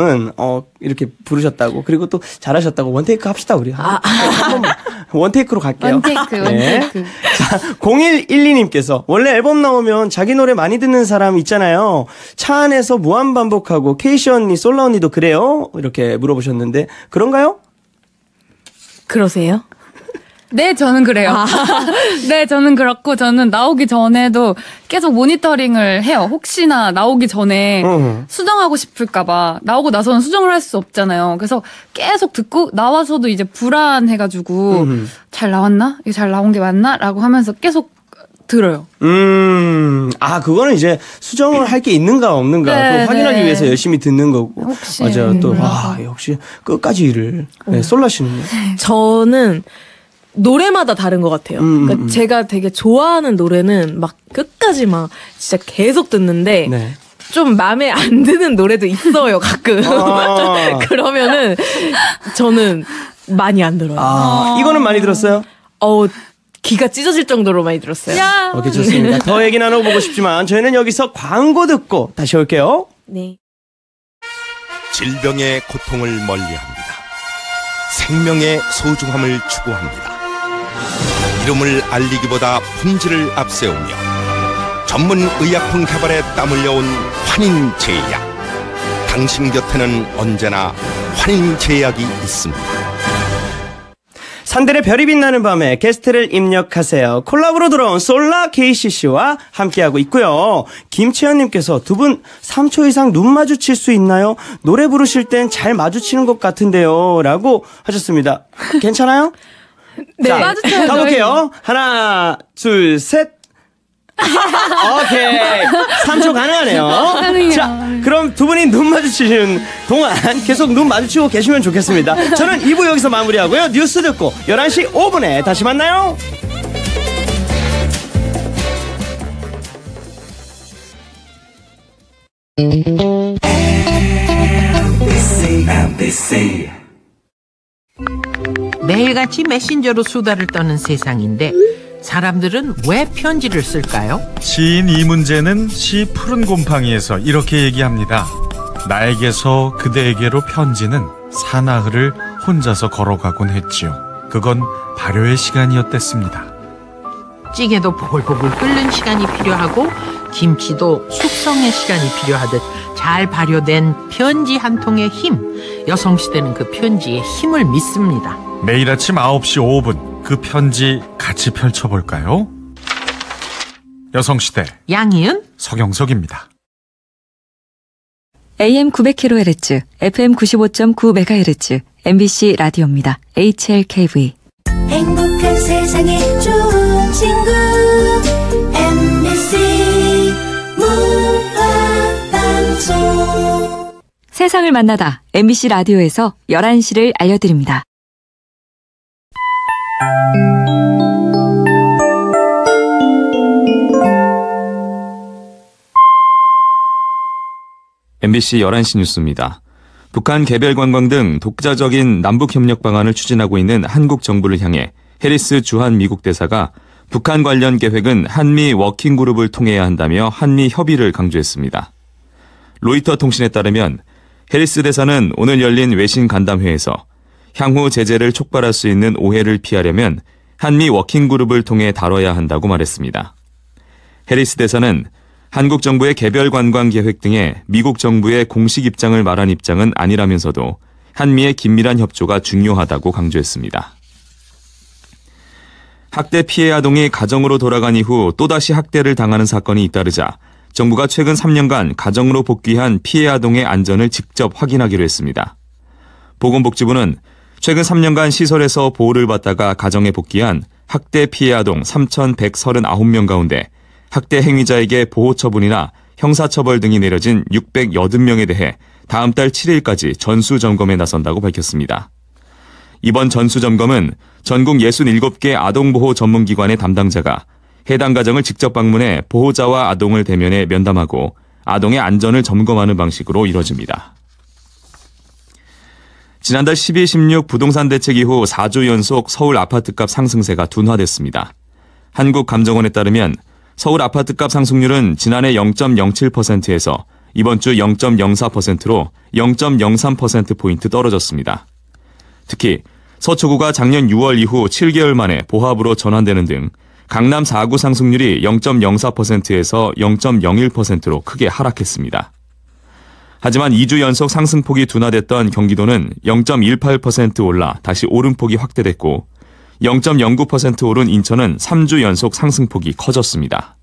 S1: 씨는 어 이렇게 부르셨다고 그리고 또 잘하셨다고 원테이크 합시다 우리. 아, 한번 원테이크로 갈게요.
S3: 원테이크,
S1: 네.
S3: 원테이크.
S1: 자, 공일일이 님께서 원래 앨범 나오면 자기 노래 많이 듣는 사람 있잖아요. 차 안에서 무한 반복하고 케이씨 언니, 솔라 언니도 그래요? 이렇게 물어보셨는데 그런가요?
S2: 그러세요?
S3: 네, 저는 그래요. 아. 네, 저는 그렇고 저는 나오기 전에도 계속 모니터링을 해요. 혹시나 나오기 전에
S1: 어.
S3: 수정하고 싶을까봐. 나오고 나서는 수정을 할 수 없잖아요. 그래서 계속 듣고 나와서도 이제 불안해가지고
S1: 음.
S3: 잘 나왔나? 이게 잘 나온 게 맞나? 라고 하면서 계속 들어요.
S1: 음, 아, 그거는 이제 수정을 할 게 있는가 없는가
S3: 네,
S1: 그거 확인하기
S3: 네.
S1: 위해서 열심히 듣는 거고.
S3: 혹시.
S1: 맞아요. 또,
S3: 음.
S1: 와, 역시 끝까지 일을. 네, 솔라 씨는요?
S2: 저는 노래마다 다른 것 같아요.
S1: 음,
S2: 그러니까
S1: 음.
S2: 제가 되게 좋아하는 노래는 막 끝까지 막 진짜 계속 듣는데
S1: 네.
S2: 좀 마음에 안 드는 노래도 있어요, 가끔.
S1: 아.
S2: 그러면은 저는 많이 안 들어요.
S1: 아, 이거는 많이 들었어요?
S2: 어, 귀가 찢어질 정도로 많이 들었어요.
S3: 야.
S1: 오케이, 좋습니다. 더 얘기 나눠보고 싶지만 저희는 여기서 광고 듣고 다시 올게요.
S2: 네.
S5: 질병의 고통을 멀리합니다. 생명의 소중함을 추구합니다. 이름을 알리기보다 품질을 앞세우며 전문 의약품 개발에 땀 흘려온 환인제약. 당신 곁에는 언제나 환인제약이 있습니다.
S1: 산들의 별이 빛나는 밤에 게스트를 입력하세요. 콜라보로 들어온 솔라 케이씨씨와 함께하고 있고요. 김채연님께서 두 분 삼 초 이상 눈 마주칠 수 있나요? 노래 부르실 땐 잘 마주치는 것 같은데요. 라고 하셨습니다. 괜찮아요?
S2: 네.
S1: 자,
S3: 마주쳐요,
S1: 가볼게요. 하나, 둘, 셋. 오케이. 삼 초 가능하네요. 자, 그럼 두 분이 눈 마주치는 동안 계속 눈 마주치고 계시면 좋겠습니다. 저는 이 부 여기서 마무리하고요. 뉴스 듣고 열한 시 오 분에 다시 만나요.
S6: 매일같이 메신저로 수다를 떠는 세상인데 사람들은 왜 편지를 쓸까요?
S7: 시인 이문재는 시 푸른 곰팡이에서 이렇게 얘기합니다. 나에게서 그대에게로 편지는 사나흘을 혼자서 걸어가곤 했지요. 그건 발효의 시간이었댔습니다.
S6: 찌개도 보글보글 끓는 시간이 필요하고 김치도 숙성의 시간이 필요하듯 잘 발효된 편지 한 통의 힘. 여성시대는 그 편지의 힘을 믿습니다.
S7: 매일 아침 아홉 시 오 분 그 편지 같이 펼쳐볼까요? 여성시대
S6: 양희은
S7: 서경석입니다.
S8: 에이엠 구백 킬로헤르츠, 에프엠 구십오 점 구 메가헤르츠, 엠비씨 라디오입니다. 에이치엘케이브이.
S4: 행복한 세상에 좋은 친구 엠비씨 문화방송.
S8: 세상을 만나다 엠비씨 라디오에서 열한 시를 알려드립니다.
S9: 엠비씨 열한 시 뉴스입니다. 북한 개별 관광 등 독자적인 남북 협력 방안을 추진하고 있는 한국 정부를 향해 해리스 주한 미국 대사가 북한 관련 계획은 한미 워킹 그룹을 통해야 한다며 한미 협의를 강조했습니다. 로이터 통신에 따르면 해리스 대사는 오늘 열린 외신 간담회에서 향후 제재를 촉발할 수 있는 오해를 피하려면 한미 워킹 그룹을 통해 다뤄야 한다고 말했습니다. 해리스 대사는 한국 정부의 개별 관광 계획 등에 미국 정부의 공식 입장을 말한 입장은 아니라면서도 한미의 긴밀한 협조가 중요하다고 강조했습니다. 학대 피해 아동이 가정으로 돌아간 이후 또다시 학대를 당하는 사건이 잇따르자 정부가 최근 삼 년간 가정으로 복귀한 피해 아동의 안전을 직접 확인하기로 했습니다. 보건복지부는 최근 삼 년간 시설에서 보호를 받다가 가정에 복귀한 학대 피해 아동 삼천백삼십구 명 가운데 학대 행위자에게 보호처분이나 형사처벌 등이 내려진 육백팔 명에 대해 다음 달 칠 일까지 전수점검에 나선다고 밝혔습니다. 이번 전수점검은 전국 육십칠 개 아동보호 전문기관의 담당자가 해당 가정을 직접 방문해 보호자와 아동을 대면해 면담하고 아동의 안전을 점검하는 방식으로 이뤄집니다. 지난달 십이, 십육 부동산 대책 이후 사 주 연속 서울 아파트값 상승세가 둔화됐습니다. 한국감정원에 따르면 서울 아파트값 상승률은 지난해 영 점 영칠 퍼센트에서 이번 주 영 점 영사 퍼센트로 영 점 영삼 퍼센트포인트 떨어졌습니다. 특히 서초구가 작년 유월 이후 칠 개월 만에 보합으로 전환되는 등 강남 사 구 상승률이 영 점 영사 퍼센트에서 영 점 영일 퍼센트로 크게 하락했습니다. 하지만 이 주 연속 상승폭이 둔화됐던 경기도는 영 점 일팔 퍼센트 올라 다시 오름폭이 확대됐고 영 점 영구 퍼센트 오른 인천은 삼 주 연속 상승폭이 커졌습니다.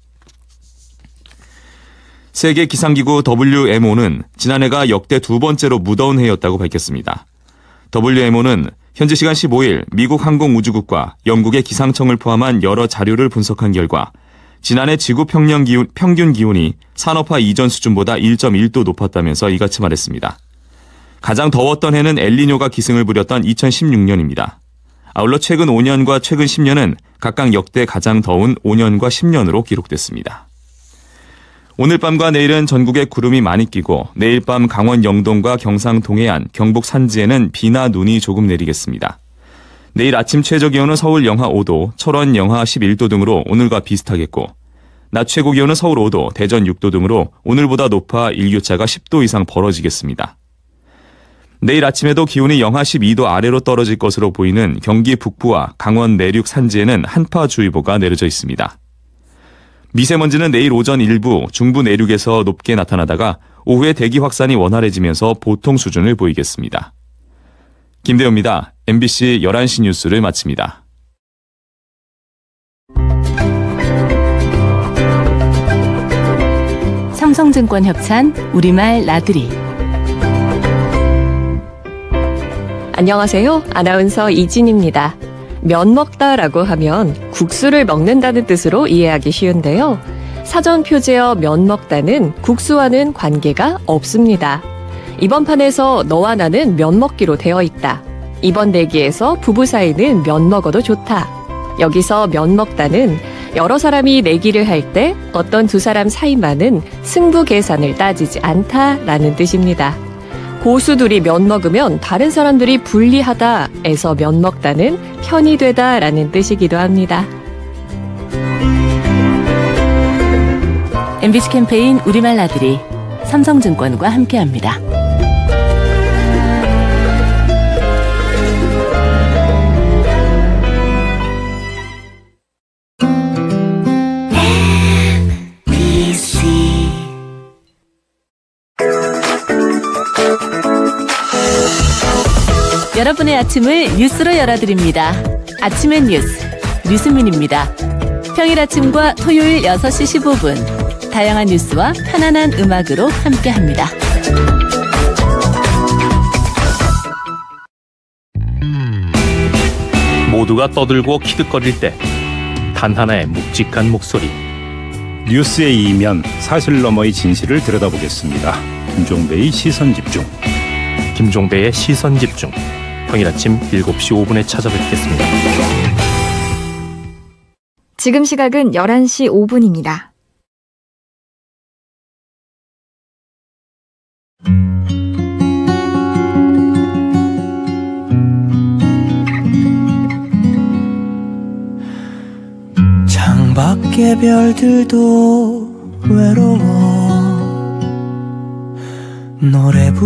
S9: 세계 기상기구 더블유엠오는 지난해가 역대 두 번째로 무더운 해였다고 밝혔습니다. 더블유엠오는 현지 시간 십오일 미국 항공우주국과 영국의 기상청을 포함한 여러 자료를 분석한 결과 지난해 지구 평년 기온, 평균 기온이 산업화 이전 수준보다 일 점 일 도 높았다면서 이같이 말했습니다. 가장 더웠던 해는 엘니뇨가 기승을 부렸던 이천십육 년입니다. 아울러 최근 오 년과 최근 십 년은 각각 역대 가장 더운 오 년과 십 년으로 기록됐습니다. 오늘 밤과 내일은 전국에 구름이 많이 끼고 내일 밤 강원 영동과 경상 동해안, 경북 산지에는 비나 눈이 조금 내리겠습니다. 내일 아침 최저기온은 서울 영하 오 도, 철원 영하 십일 도 등으로 오늘과 비슷하겠고 낮 최고기온은 서울 오 도, 대전 육 도 등으로 오늘보다 높아 일교차가 십 도 이상 벌어지겠습니다. 내일 아침에도 기온이 영하 십이 도 아래로 떨어질 것으로 보이는 경기 북부와 강원 내륙 산지에는 한파주의보가 내려져 있습니다. 미세먼지는 내일 오전 일부, 중부 내륙에서 높게 나타나다가 오후에 대기 확산이 원활해지면서 보통 수준을 보이겠습니다. 김대호입니다. 엠비씨 열한 시 뉴스를 마칩니다.
S10: 삼성증권 협찬 우리말 나들이.
S11: 안녕하세요. 아나운서 이진입니다. 면 먹다라고 하면 국수를 먹는다는 뜻으로 이해하기 쉬운데요. 사전 표제어 면 먹다는 국수와는 관계가 없습니다. 이번 판에서 너와 나는 면 먹기로 되어 있다. 이번 내기에서 부부 사이는 면 먹어도 좋다. 여기서 면 먹다는 여러 사람이 내기를 할 때 어떤 두 사람 사이만은 승부 계산을 따지지 않다라는 뜻입니다. 고수들이 면 먹으면 다른 사람들이 불리하다에서 면 먹다는 편이 되다라는 뜻이기도 합니다.
S10: 엠비씨 캠페인 우리말 나들이 삼성증권과 함께합니다. 여러분의 아침을 뉴스로 열어드립니다. 아침의 뉴스, 류수민입니다. 평일 아침과 토요일 여섯 시 십오 분 다양한 뉴스와 편안한 음악으로 함께합니다.
S12: 모두가 떠들고 키득거릴 때 단 하나의 묵직한 목소리.
S13: 뉴스의 이면, 사실 너머의 진실을 들여다보겠습니다. 김종배의 시선집중.
S12: 김종배의 시선집중. 평일 아침 일곱 시 오 분에 찾아뵙겠습니다.
S14: 지금 시각은 열한 시 오 분입니다.
S15: 창밖의 별들도 외로워 노래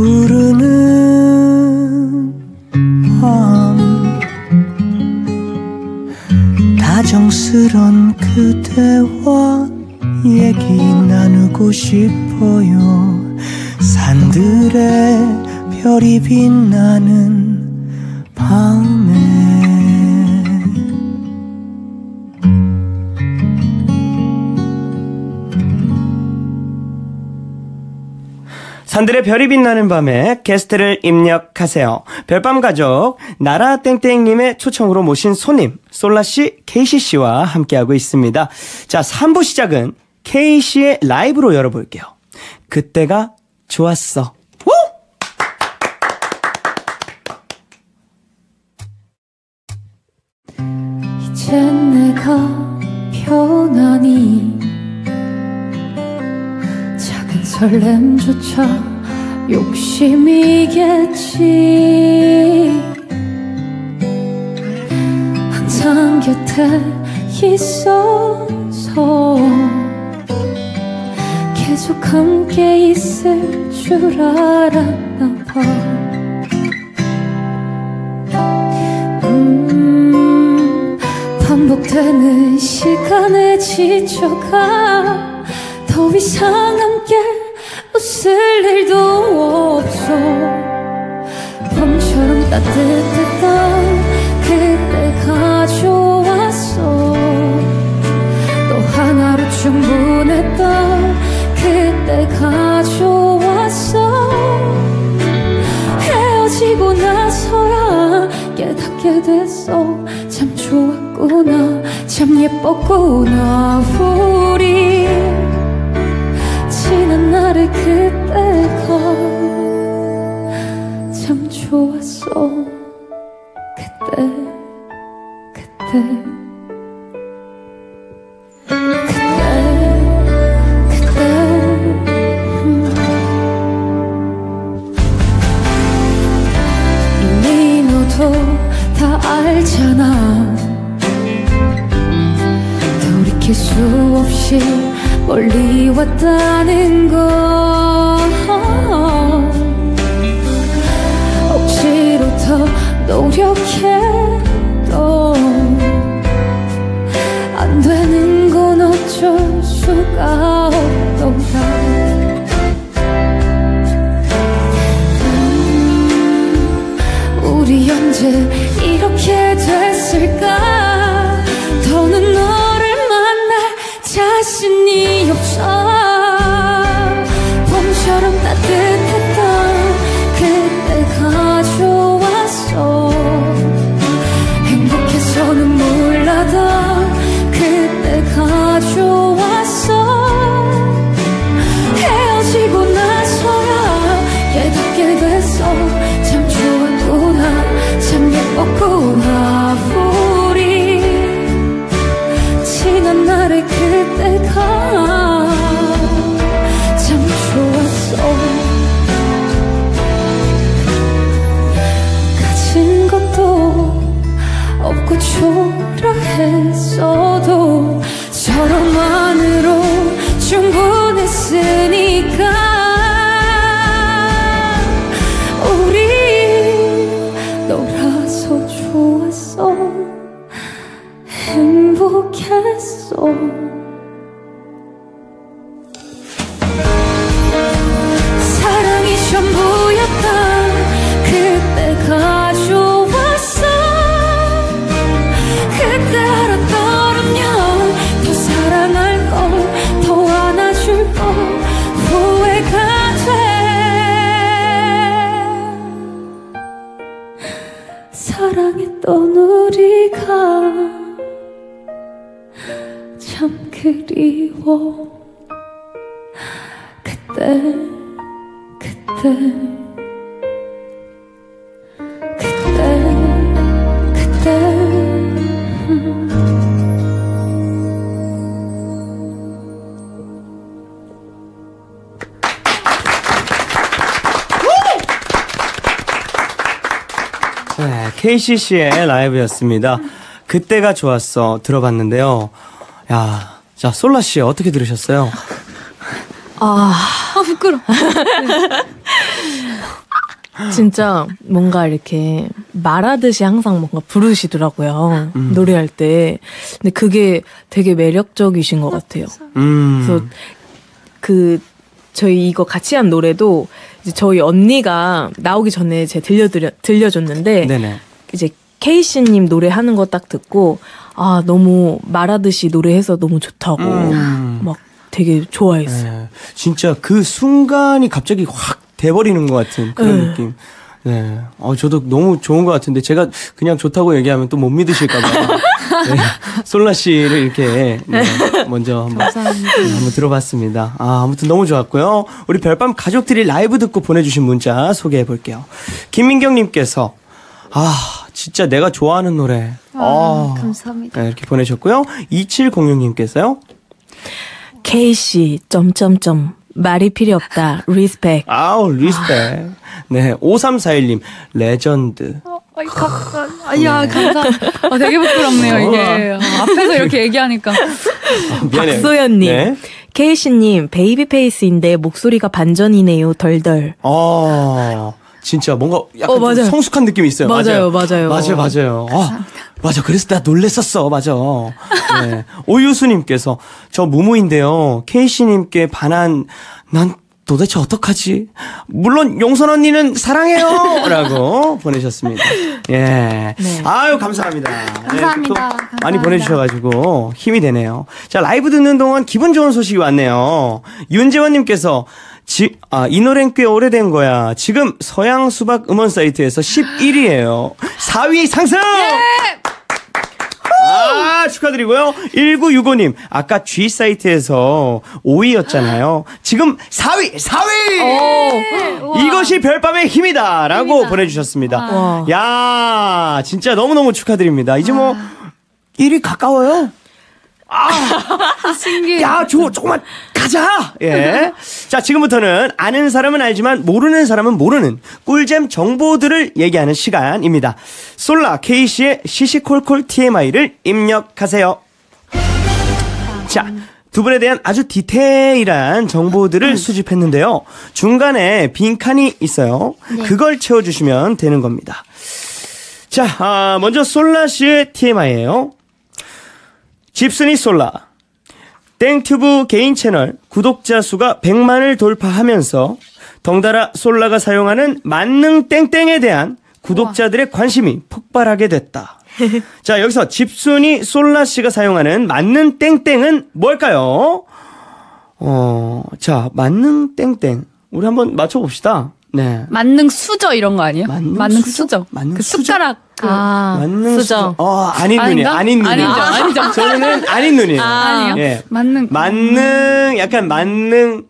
S15: 부르는 밤 다정스런 그대와 얘기 나누고 싶어요. 산들에 별이 빛나는 밤에
S1: 산들의 별이 빛나는 밤에 게스트를 입력하세요. 별밤 가족 나라땡땡님의 초청으로 모신 손님 솔라씨, 케이씨씨와 함께하고 있습니다. 자, 삼 부 시작은 케이씨의 라이브로 열어볼게요. 그때가 좋았어. 우!
S16: 이젠 내가 편안히 작은 설렘조차 욕심이겠지. 항상 곁에 있어서 계속 함께 있을 줄 알았나 봐. 음, 반복되는 시간에 지쳐가 더 이상 함께 웃을 일도 없어. 봄처럼 따뜻했던 그때가 좋았어. 또 하나로 충분했던 그때가 좋았어. 헤어지고 나서야 깨닫게 됐어. 참 좋았구나, 참 예뻤구나. 우리 지난 날의 그때가 참 좋았어. 그때 그때 다 알잖아. 돌이킬 수 없이 멀리 왔다는 거. 억지로 더 노력해도 안 되는 건 어쩔 수가 없더라. 우리 언제 이렇게 됐을까? 더는 너를 만날 자신이 없어. 봄처럼 따뜻했던 그때가 좋았어. 행복해서는 몰라던 그때가 좋았어. 헤어지고 나서야 깨닫게 됐어. 참 좋았구나, 참 예뻤구나. 우리 지난 날의 그때가 참 좋았어. 가진 것도 없고 초라했어도 서로만으로 충분했으니까. 우리 너라서 좋았어. 행복했어. 사랑이 전부였던 그때가 좋았어. 그때 알았더라면 더 사랑할 걸, 더 안아줄 걸. 후회가 돼. 사랑했던 우리가 참 그리워. 그때 그때 그때 그때 음.
S1: 네, 케이씨씨의 라이브였습니다. 그때가 좋았어 들어봤는데요. 야, 자 솔라 씨 어떻게 들으셨어요?
S2: 아,
S3: 아 부끄러.
S2: 진짜 뭔가 이렇게 말하듯이 항상 뭔가 부르시더라고요. 음. 노래할 때. 근데 그게 되게 매력적이신 것 같아요.
S1: 음.
S2: 그래서 그 저희 이거 같이 한 노래도 이제 저희 언니가 나오기 전에 제가 들려드려 들려줬는데
S1: 네네.
S2: 이제 케이씨님 노래하는 거 딱 듣고 아 너무 말하듯이 노래해서 너무 좋다고
S1: 음.
S2: 막 되게 좋아했어요.
S1: 네, 진짜 그 순간이 갑자기 확 돼버리는 것 같은 그런
S2: 네.
S1: 느낌. 네, 어 저도 너무 좋은 것 같은데 제가 그냥 좋다고 얘기하면 또 못 믿으실까봐 네, 솔라 씨를 이렇게 네, 먼저 한번,
S3: 감사합니다.
S1: 네, 한번 들어봤습니다. 아, 아무튼 너무 좋았고요. 우리 별밤 가족들이 라이브 듣고 보내주신 문자 소개해 볼게요. 김민경님께서 아 진짜 내가 좋아하는 노래.
S3: 아,
S1: 아,
S3: 감사합니다.
S1: 네, 이렇게 보내셨고요. 이칠공육님께서요.
S2: 케이씨 점점점 말이 필요 없다. 리스펙.
S1: 아우 리스펙. 네, 오삼사일님 레전드.
S3: 아이, 감사. 아야, 감사. 아, 되게 부끄럽네요, 이게. 아, 앞에서 이렇게 얘기하니까.
S1: 아, 미안해요.
S2: 박소연님.
S1: 네.
S2: 케이씨님, 베이비 페이스인데 목소리가 반전이네요. 덜덜.
S1: 어, 진짜 뭔가 약간
S2: 어,
S1: 좀 성숙한 느낌이 있어요.
S2: 맞아요, 맞아요.
S1: 맞아요, 맞아요. 아, 맞아. 그래서 나 놀랬었어. 맞아. 네. 오유수님께서 저 무무인데요. 케이씨님께 반한 난 도대체 어떡하지? 물론 용선 언니는 사랑해요! 라고 보내셨습니다. 예. 네. 아유, 감사합니다.
S3: 감사합니다.
S1: 네, 또 많이 보내주셔가지고 힘이 되네요. 자, 라이브 듣는 동안 기분 좋은 소식이 왔네요. 윤재원님께서 지, 아, 이 노래는 꽤 오래된 거야. 지금 서양 수박 음원 사이트에서 십일 위예요. 사 위 상승! 예! 아, 축하드리고요. 일구육오님, 아까 G 사이트에서 오 위였잖아요. 지금 사 위! 사 위! 오, 이것이 별밤의 힘이다! 라고 힘이다. 보내주셨습니다. 와. 야, 진짜 너무너무 축하드립니다. 이제 뭐, 일 위 가까워요. 아,
S3: 신기해.
S1: 야, 조, 조금만 가자! 예. 자, 지금부터는 아는 사람은 알지만 모르는 사람은 모르는 꿀잼 정보들을 얘기하는 시간입니다. 솔라 K씨의 시시콜콜 티엠아이를 입력하세요. 자, 두 분에 대한 아주 디테일한 정보들을 수집했는데요. 중간에 빈칸이 있어요. 네. 그걸 채워주시면 되는 겁니다. 자, 아, 먼저 솔라 씨의 티엠아이예요. 집순이 솔라. 땡튜브 개인 채널 구독자 수가 백만을 돌파하면서 덩달아 솔라가 사용하는 만능 땡땡에 대한 구독자들의 관심이 폭발하게 됐다. 자, 여기서 집순이 솔라 씨가 사용하는 만능 땡땡은 뭘까요? 어, 자, 만능 땡땡. 우리 한번 맞춰봅시다. 네.
S3: 만능 수저 이런 거 아니에요?
S1: 만능,
S3: 만능
S1: 수저?
S3: 수저.
S1: 만능
S3: 그
S1: 수저?
S3: 숟가락. 그
S2: 아,
S1: 만능
S2: 수저.
S1: 어, 아닌 눈이, 아닌 눈이.
S3: 아니죠, 아니죠.
S1: 저는 아닌 눈이에요.
S3: 아, 아니요?
S1: 예.
S3: 만능.
S1: 만능, 약간 만능,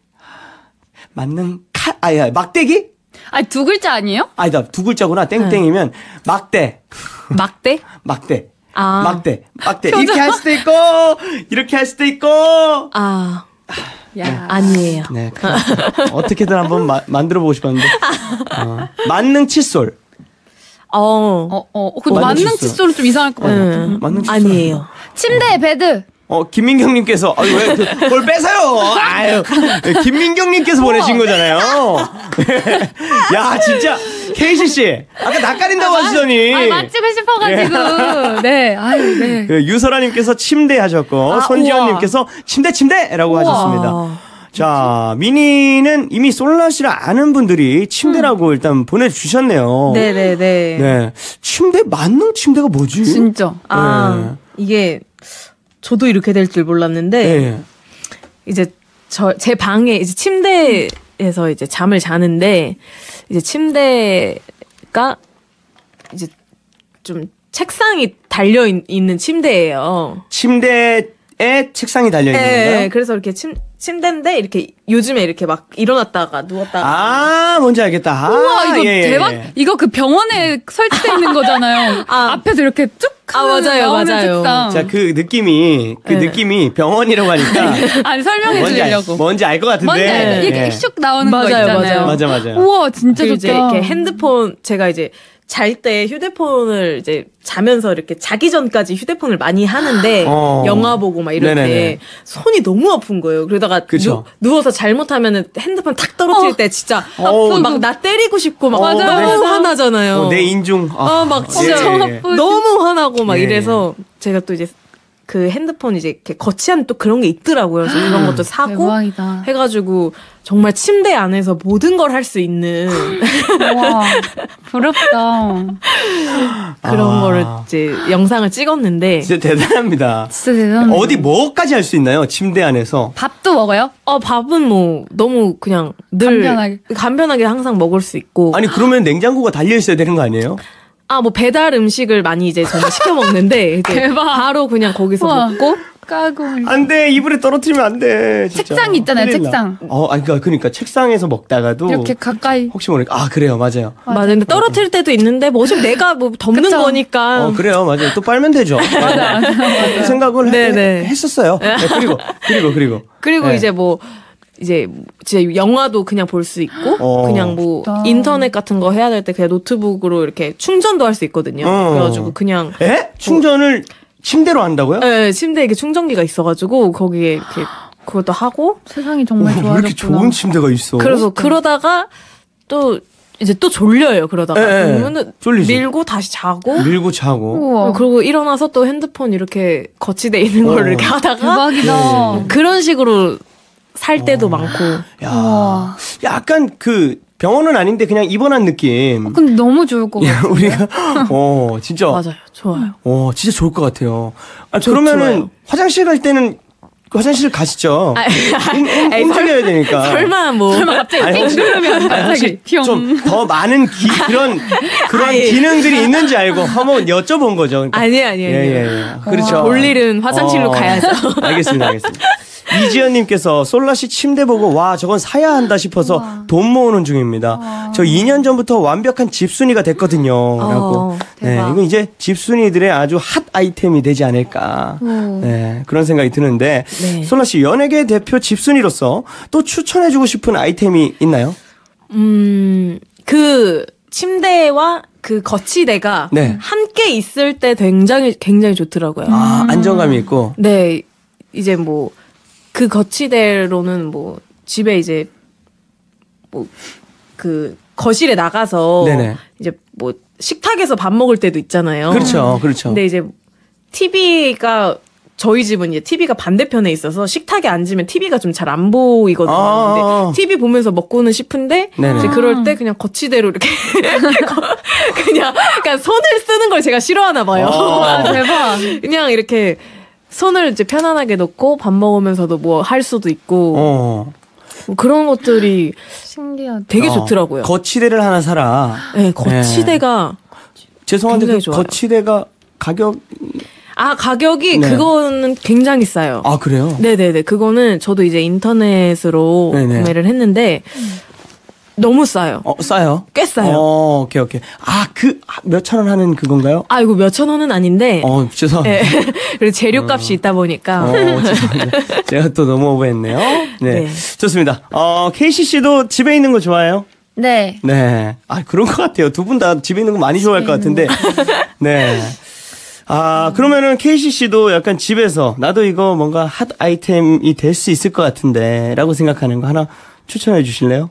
S1: 만능, 칼, 아, 야, 막대기?
S3: 아니, 두 글자 아니에요?
S1: 아니다, 두 글자구나. 땡땡이면, 막대.
S2: 막대?
S1: 막대.
S2: 아.
S1: 막대. 막대.
S3: 표정.
S1: 이렇게 할 수도 있고, 이렇게 할 수도 있고.
S2: 아.
S3: 야.
S2: 네. 아니에요.
S1: 네. 어떻게든 한번 마, 만들어 보고 싶었는데. 어. 만능 칫솔.
S2: 어.
S3: 어, 어. 그
S1: 어,
S3: 만능
S1: 칫솔.
S3: 칫솔은 좀 이상할 것 같아요.
S2: 음,
S1: 만능 칫솔.
S2: 아니에요.
S3: 침대, 베드.
S1: 어, 김민경님께서, 아유, 왜, 그, 그걸 뺏어요? 아유, 김민경님께서 보내신 거잖아요. 야, 진짜, 케이씨씨, 아까 낯가린다고 하시더니.
S3: 아, 맞추고 싶어가지고. 네, 아유, 네.
S1: 그 유설아님께서 침대 하셨고,
S3: 아,
S1: 손지현님께서 침대, 침대라고
S3: 우와.
S1: 하셨습니다. 자, 미니는 이미 솔라씨를 아는 분들이 침대라고 음. 일단 보내주셨네요.
S2: 네네네.
S1: 네. 침대, 만능 침대가 뭐지?
S3: 진짜.
S2: 아,
S1: 네.
S2: 이게, 저도 이렇게 될 줄 몰랐는데
S1: 네.
S2: 이제 저 제 방에 이제 침대에서 이제 잠을 자는데 이제 침대가 이제 좀 책상이 달려 있, 있는 침대예요.
S1: 침대에 책상이 달려 있는
S2: 네,
S1: 건가요?
S2: 그래서 이렇게 침 침대인데 이렇게 요즘에 이렇게 막 일어났다가 누웠다가
S1: 아, 뭔지 알겠다. 아,
S3: 우와, 이거
S1: 예, 예.
S3: 대박. 이거 그 병원에 설치되어 있는 거잖아요.
S2: 아.
S3: 앞에서 이렇게 쭉
S2: 아, 맞아요, 맞아요.
S3: 책상.
S1: 자, 그 느낌이, 그
S2: 네.
S1: 느낌이 병원이라고 하니까.
S3: 아니, 설명해
S1: 뭔지 알-
S3: 주려고.
S1: 뭔지 알 것 같은데.
S3: 뭔지 알죠? 이렇게
S1: 예.
S3: 슉 나오는 거
S2: 맞아요,
S3: 있잖아요.
S2: 맞아요.
S1: 맞아, 맞아.
S3: 우와, 진짜
S2: 그리고
S3: 좋다.
S2: 이제 이렇게 핸드폰 제가 이제 잘 때 휴대폰을 이제 자면서 이렇게 자기 전까지 휴대폰을 많이 하는데
S1: 어.
S2: 영화 보고 막 이럴
S1: 네네네.
S2: 때 손이 너무 아픈 거예요. 그러다가
S1: 그쵸.
S2: 누, 누워서 잘못하면은 핸드폰 탁 떨어뜨릴
S3: 어.
S2: 때 진짜
S1: 어.
S2: 막 나 때리고 싶고 막
S1: 맞아요,
S2: 너무
S3: 맞아요.
S2: 화나잖아요.
S1: 어, 내 인중.
S2: 아, 막 진짜
S1: 예, 예.
S2: 너무 화나고 막
S1: 예.
S2: 이래서 제가 또 이제 그 핸드폰 이제 이렇게 거치한 또 그런 게 있더라고요. 그래서 이런 것도 사고
S3: 대박이다.
S2: 해가지고 정말 침대 안에서 모든 걸 할 수 있는
S3: 와, 부럽다.
S2: 그런
S1: 아.
S2: 거를 이제 영상을 찍었는데
S1: 진짜 대단합니다.
S3: 진짜 대단해.
S1: 어디 뭐까지 할 수 있나요? 침대 안에서.
S3: 밥도 먹어요?
S2: 어 밥은 뭐 너무 그냥 늘
S3: 간편하게.
S2: 간편하게 항상 먹을 수 있고
S1: 아니, 그러면 냉장고가 달려 있어야 되는 거 아니에요?
S2: 아 뭐 배달 음식을 많이 이제 저는 시켜 먹는데 이제
S3: 대박.
S2: 바로 그냥 거기서
S3: 우와.
S2: 먹고
S3: 까고.
S1: 안 돼, 이불에 떨어뜨리면 안 돼. 진짜.
S3: 책상 있잖아요,
S1: 큰일 나.
S3: 책상.
S1: 어, 아니, 그러니까, 그러니까 책상에서 먹다가도.
S3: 이렇게 가까이.
S1: 혹시 모르니까. 아, 그래요, 맞아요.
S2: 맞아. 근데 떨어뜨릴 때도 있는데 뭐 어차피 내가 뭐 덮는
S3: 그쵸.
S2: 거니까
S1: 어, 그래요, 맞아요. 또 빨면 되죠. 맞아, 맞아. 그 생각을 해-
S2: 네네.
S1: 했었어요. 네, 그리고, 그리고, 그리고.
S2: 그리고
S1: 네.
S2: 이제 뭐 이제 진짜 영화도 그냥 볼 수 있고
S1: 어.
S2: 그냥 뭐
S3: 아.
S2: 인터넷 같은 거 해야 될 때 그냥 노트북으로 이렇게 충전도 할 수 있거든요.
S1: 어.
S2: 그래가지고 그냥
S1: 에? 충전을 침대로 한다고요?
S2: 네, 침대에 이렇게 충전기가 있어가지고 거기에 이렇게 그것도 하고
S3: 세상이 정말
S1: 오,
S3: 좋아졌구나.
S1: 왜 이렇게 좋은 침대가 있어?
S2: 그래서 그러다가 또 이제 또 졸려요. 그러다가
S1: 예, 예.
S2: 그러면은
S1: 졸리죠.
S2: 밀고 다시 자고
S1: 밀고 자고.
S3: 우와.
S2: 그리고 일어나서 또 핸드폰 이렇게 거치대 있는 걸
S1: 어.
S2: 이렇게 하다가
S3: 대박이다.
S1: 네.
S2: 그런 식으로 살 때도 많고.
S1: 야,
S3: 우와.
S1: 약간 그 병원은 아닌데 그냥 입원한 느낌.
S3: 근데 너무 좋을 것 같아요.
S1: 우리가 어 진짜
S2: 맞아요. 좋아요.
S1: 어 진짜 좋을 것 같아요. 아,
S2: 저-
S1: 그러면은
S2: 좋아요.
S1: 화장실 갈 때는 화장실 가시죠.
S2: 아,
S1: 움- 움-
S2: 아니,
S1: 움직여야 되니까.
S2: 설마 뭐
S3: 설마 갑자기
S1: 아니, 혹시-
S3: 그러면
S1: 아니, 혹시
S3: 갑자기
S1: 좀 더 많은 기, 그런 그런
S2: 아니.
S1: 기능들이 있는지 알고 한번 여쭤본 거죠. 그러니까.
S2: 아니 아니 아니.
S1: 예, 예, 예. 그렇죠.
S2: 볼 일은 화장실로
S1: 어.
S2: 가야죠.
S1: 알겠습니다, 알겠습니다. 이지연님께서 솔라씨 침대 보고 와 저건 사야 한다 싶어서
S3: 우와.
S1: 돈 모으는 중입니다. 저 이 년 전부터 완벽한 집순이가 됐거든요. 라고.
S2: 어,
S1: 네,
S3: 대박.
S1: 이건 이제 집순이들의 아주 핫 아이템이 되지 않을까.
S3: 오.
S1: 네, 그런 생각이 드는데
S2: 네.
S1: 솔라씨 연예계 대표 집순이로서 또 추천해주고 싶은 아이템이 있나요?
S2: 음, 그 침대와 그 거치대가
S1: 네.
S2: 함께 있을 때 굉장히 굉장히 좋더라고요.
S1: 아, 안정감이 있고.
S2: 네, 이제 뭐 그 거치대로는 뭐 집에 이제 뭐 그 거실에 나가서
S1: 네네.
S2: 이제 뭐 식탁에서 밥 먹을 때도 있잖아요.
S1: 그렇죠, 그렇죠.
S2: 근데 이제 티비가 저희 집은 이제 티비가 반대편에 있어서 식탁에 앉으면 티비가 좀 잘 안 보이거든요.
S1: 아.
S2: 근데 티비 보면서 먹고는 싶은데
S1: 네네.
S2: 이제 그럴 때 그냥 거치대로 이렇게 그냥 그냥 손을 쓰는 걸 제가 싫어하나 봐요.
S1: 아,
S3: 대박.
S2: 그냥 이렇게 손을 이제 편안하게 놓고 밥 먹으면서도 뭐 할 수도 있고
S1: 어.
S2: 뭐 그런 것들이
S3: 신기하다.
S2: 되게
S1: 어,
S2: 좋더라고요.
S1: 거치대를 하나 사라.
S2: 네, 거치대가
S1: 죄송한데 그
S2: 굉장히 좋아요.
S1: 거치대가 가격
S2: 아 가격이
S1: 네.
S2: 그거는 굉장히 싸요.
S1: 아 그래요?
S2: 네네네. 그거는 저도 이제 인터넷으로
S1: 네네.
S2: 구매를 했는데 너무 싸요.
S1: 어 싸요?
S2: 꽤 싸요.
S1: 어 오케이 오케이. 아 그 몇천 원 하는 그건가요?
S2: 아 이거 몇천 원은 아닌데.
S1: 어 죄송합니다.
S2: 네. 그리고 재료값이 있다 보니까.
S1: 어, 죄송합니다. 제가 또 너무 오버했네요. 네.
S2: 네.
S1: 좋습니다. 어, 케이씨 씨도 집에 있는 거 좋아해요?
S3: 네.
S1: 네. 아, 그런 것 같아요. 두 분 다 집에 있는 거 많이 좋아할 것 같은데. 네. 아, 그러면은 케이씨 씨도 약간 집에서 나도 이거 뭔가 핫 아이템이 될 수 있을 것 같은데 라고 생각하는 거 하나 추천해 주실래요?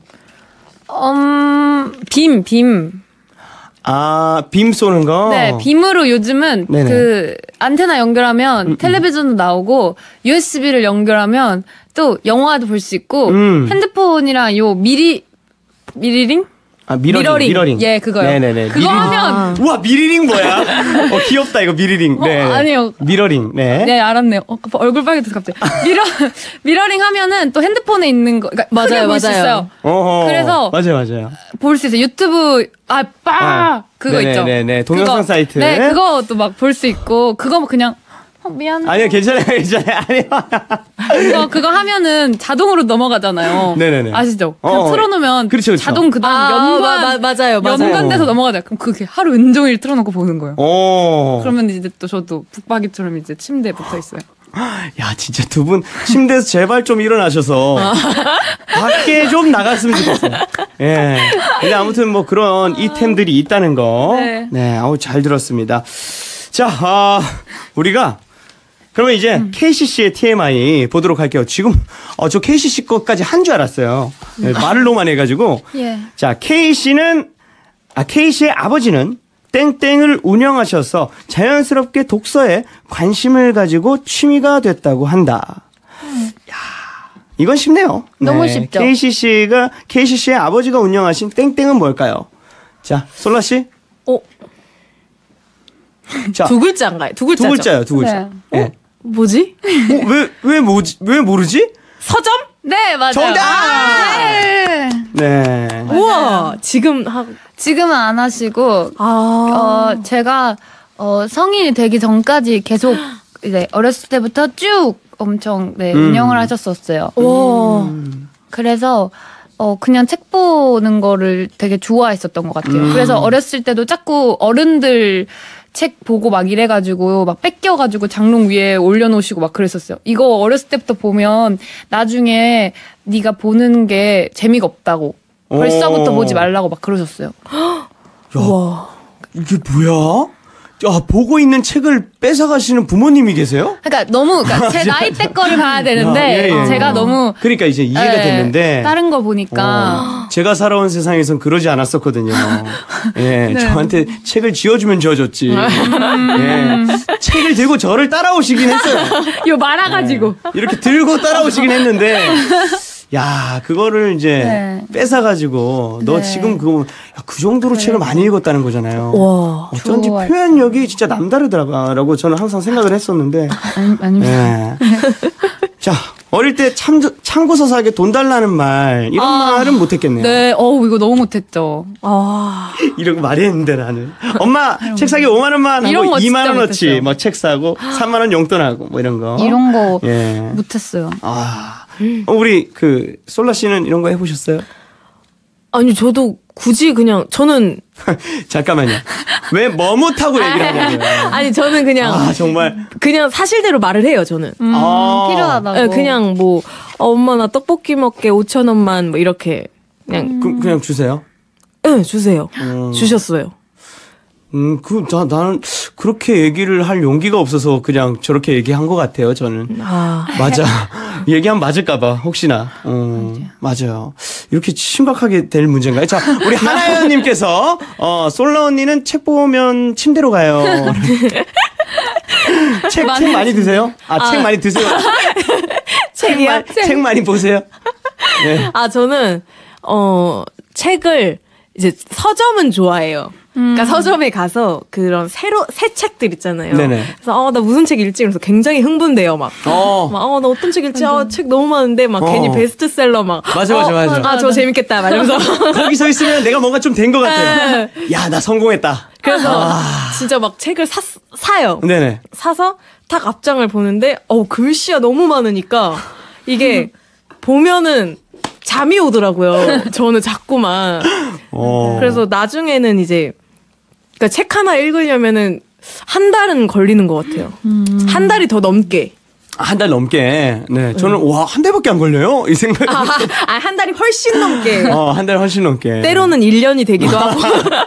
S3: 음, 빔, 빔.
S1: 아, 빔 쏘는 거?
S3: 네, 빔으로 요즘은
S1: 네네.
S3: 그 안테나 연결하면 텔레비전도 나오고 유에스비를 연결하면 또 영화도 볼 수 있고
S1: 음.
S3: 핸드폰이랑 요 미리 미리링?
S1: 아, 미러링.
S3: 미러링.
S1: 미러링.
S3: 예, 그거요.
S1: 네네네.
S3: 그거 하면-
S1: 우와, 미리링 뭐야? 어, 귀엽다, 이거 미리링. 네.
S3: 어, 아니요.
S1: 미러링. 네.
S3: 네, 알았네요. 어, 얼굴 빨개져서 갑자기. 미러, 미러링 하면은 또 핸드폰에 있는 거, 그러니까
S2: 맞아요,
S3: 크게 볼 수
S2: 맞아요.
S3: 있어요.
S1: 어허.
S3: 그래서
S1: 맞아요, 맞아요.
S3: 볼 수 있어요. 유튜브, 아, 빠!
S1: 아,
S3: 그거
S1: 네네,
S3: 있죠.
S1: 네네. 동영상
S3: 그거,
S1: 사이트.
S3: 네, 그것도 막 볼 수 있고, 그거 뭐 그냥, 어, 미안.
S1: 아니요, 괜찮아요, 괜찮아요. 아니요.
S3: 그거, 그거 하면은 자동으로 넘어가잖아요.
S1: 네네네.
S3: 아시죠? 그냥
S1: 어,
S3: 틀어놓으면
S1: 그렇죠, 그렇죠.
S3: 자동 그 다음
S2: 아,
S3: 연관,
S2: 마- 마- 맞아요, 맞아요.
S3: 연관돼서 넘어가잖아요. 그럼 그게 하루 온종일 틀어놓고 보는 거예요.
S1: 오.
S3: 그러면 이제 또 저도 북박이처럼 이제 침대에 붙어 있어요.
S1: 야, 진짜 두 분 침대에서 제발 좀 일어나셔서 밖에 좀 나갔으면 좋겠어요. 예. 근데 아무튼 뭐 그런 이템들이 있다는 거.
S3: 네.
S1: 네, 아우, 잘 들었습니다. 자, 아, 우리가 그러면 이제
S3: 음.
S1: 케이씨 씨의 티엠아이 보도록 할게요. 지금, 어, 저 케이씨 씨 것까지 한 줄 알았어요. 네, 말을 너무 많이 해가지고.
S3: 예.
S1: 자, K씨는, 아, K씨의 아버지는 땡땡을 운영하셔서 자연스럽게 독서에 관심을 가지고 취미가 됐다고 한다. 야, 이건 쉽네요.
S3: 너무 쉽죠.
S1: 케이씨 씨가, 케이씨 씨의 아버지가 운영하신 땡땡은 뭘까요? 자, 솔라 씨?
S2: 어.
S1: 자,
S2: 두 글자인가요? 두 글자죠.
S1: 두 글자요, 두 글자.
S2: 네.
S1: 예.
S2: 뭐지?
S1: 어, 왜, 왜 뭐지, 왜 모르지?
S2: 서점?
S3: 네, 맞아요.
S1: 정답!
S3: 아, 네.
S1: 네.
S2: 우와, 지금 하
S3: 지금은 안 하시고,
S2: 아.
S3: 어, 제가, 어, 성인이 되기 전까지 계속, 이제, 어렸을 때부터 쭉 엄청, 네,
S1: 음.
S3: 운영을 하셨었어요.
S2: 와.
S3: 그래서, 어, 그냥 책 보는 거를 되게 좋아했었던 것 같아요.
S1: 음.
S3: 그래서 어렸을 때도 자꾸 어른들 책 보고 막 이래가지고 막 뺏겨가지고 장롱 위에 올려놓으시고 막 그랬었어요. 이거 어렸을 때부터 보면 나중에 네가 보는 게 재미가 없다고. 벌써부터
S1: 오.
S3: 보지 말라고 막 그러셨어요.
S1: 와. 이게 뭐야? 아, 보고 있는 책을 뺏어가시는 부모님이 계세요?
S3: 그러니까 너무 그러니까 제 나이 때 거를 봐야 되는데
S1: 아, 예, 예.
S3: 제가 너무
S1: 그러니까 이제 이해가
S3: 예,
S1: 됐는데
S3: 다른 거 보니까
S1: 어, 제가 살아온 세상에선 그러지 않았었거든요. 예,
S3: 네.
S1: 저한테 책을 지어주면 지어줬지. 예, 책을 들고 저를 따라오시긴 했어요.
S3: 요 말아가지고
S1: 예, 이렇게 들고 따라오시긴 했는데. 야, 그거를 이제
S3: 네.
S1: 뺏어가지고 너
S3: 네.
S1: 지금 그거 야, 그 정도로 책을 많이 읽었다는 거잖아요.
S2: 와,
S1: 어쩐지
S3: 좋아요.
S1: 표현력이 진짜 남다르더라고 저는 항상 생각을 했었는데.
S3: 아니, 아닙니다.
S1: 예. 자, 어릴 때 참, 참고서사하게 돈 달라는 말 이런
S3: 아,
S1: 말은 못했겠네요.
S3: 네, 어우 이거 너무 못했죠.
S2: 아,
S1: 이런 거 말이 했는데 나는 엄마 책 사기 오만 원만
S3: 이런
S1: 하고
S3: 거
S1: 이만
S3: 진짜
S1: 원어치
S3: 못했어요.
S1: 뭐 책 사고 삼만 원 용돈하고 뭐 이런 거.
S3: 이런 거
S1: 예.
S3: 못했어요.
S1: 아, 어, 우리 그 솔라 씨는 이런 거 해보셨어요?
S2: 아니 저도 굳이 그냥 저는
S1: 잠깐만요. 왜 뭐 못하고 얘기를 하냐고요.
S2: 아니 저는 그냥
S1: 아 정말
S2: 그냥 사실대로 말을 해요. 저는.
S3: 음,
S1: 아.
S3: 필요하다고.
S2: 네, 그냥 뭐 어, 엄마 나 떡볶이 먹게 오천 원만 뭐 이렇게 그냥
S1: 그, 그냥 주세요.
S2: 네, 주세요.
S1: 음.
S2: 주셨어요.
S1: 음, 그, 나, 나는 그렇게 얘기를 할 용기가 없어서 그냥 저렇게 얘기한 것 같아요, 저는.
S2: 아.
S1: 맞아. 얘기하면 맞을까봐, 혹시나. 음, 맞아요. 이렇게 심각하게 될 문제인가요? 자, 우리 하나연님께서, 어, 솔라 언니는 책 보면 침대로 가요. 책, 책 많이 드세요? 아,
S2: 아.
S1: 책 많이 드세요?
S2: 책이요?
S1: 마, 책 많이 보세요? 네.
S2: 아 저는 어 책을 이제 서점은 좋아해요. 그러니까 서점에 가서 그런 새로 새 책들 있잖아요.
S1: 네네.
S2: 그래서 어 나 무슨 책 읽지? 그래서 굉장히 흥분돼요. 막.
S1: 어.
S2: 막 어 나 어떤 책 읽지? 어, 책 너무 많은데 막
S1: 어.
S2: 괜히 베스트셀러 막.
S1: 맞아, 맞아,
S2: 어,
S1: 맞아.
S2: 아, 저 재밌겠다. 막 이러면서.
S1: 거기 서 있으면 내가 뭔가 좀 된 것 같아요. 야, 나 성공했다.
S2: 그래서
S1: 아.
S2: 진짜 막 책을 사, 사요.
S1: 네네.
S2: 사서 딱 앞장을 보는데 어 글씨가 너무 많으니까 이게 보면은 잠이 오더라고요. 저는 자꾸만.
S1: 어.
S2: 그래서 나중에는 이제 그러니까 책 하나 읽으려면은 한 달은 걸리는 것 같아요.
S3: 음.
S2: 한 달이 더 넘게.
S1: 한 달 넘게. 네. 저는, 와, 한 달밖에 안 걸려요? 이 생각.
S2: 아, 아, 한 달이 훨씬 넘게.
S1: 어, 한 달 훨씬 넘게.
S2: 때로는 일 년이 되기도 하고.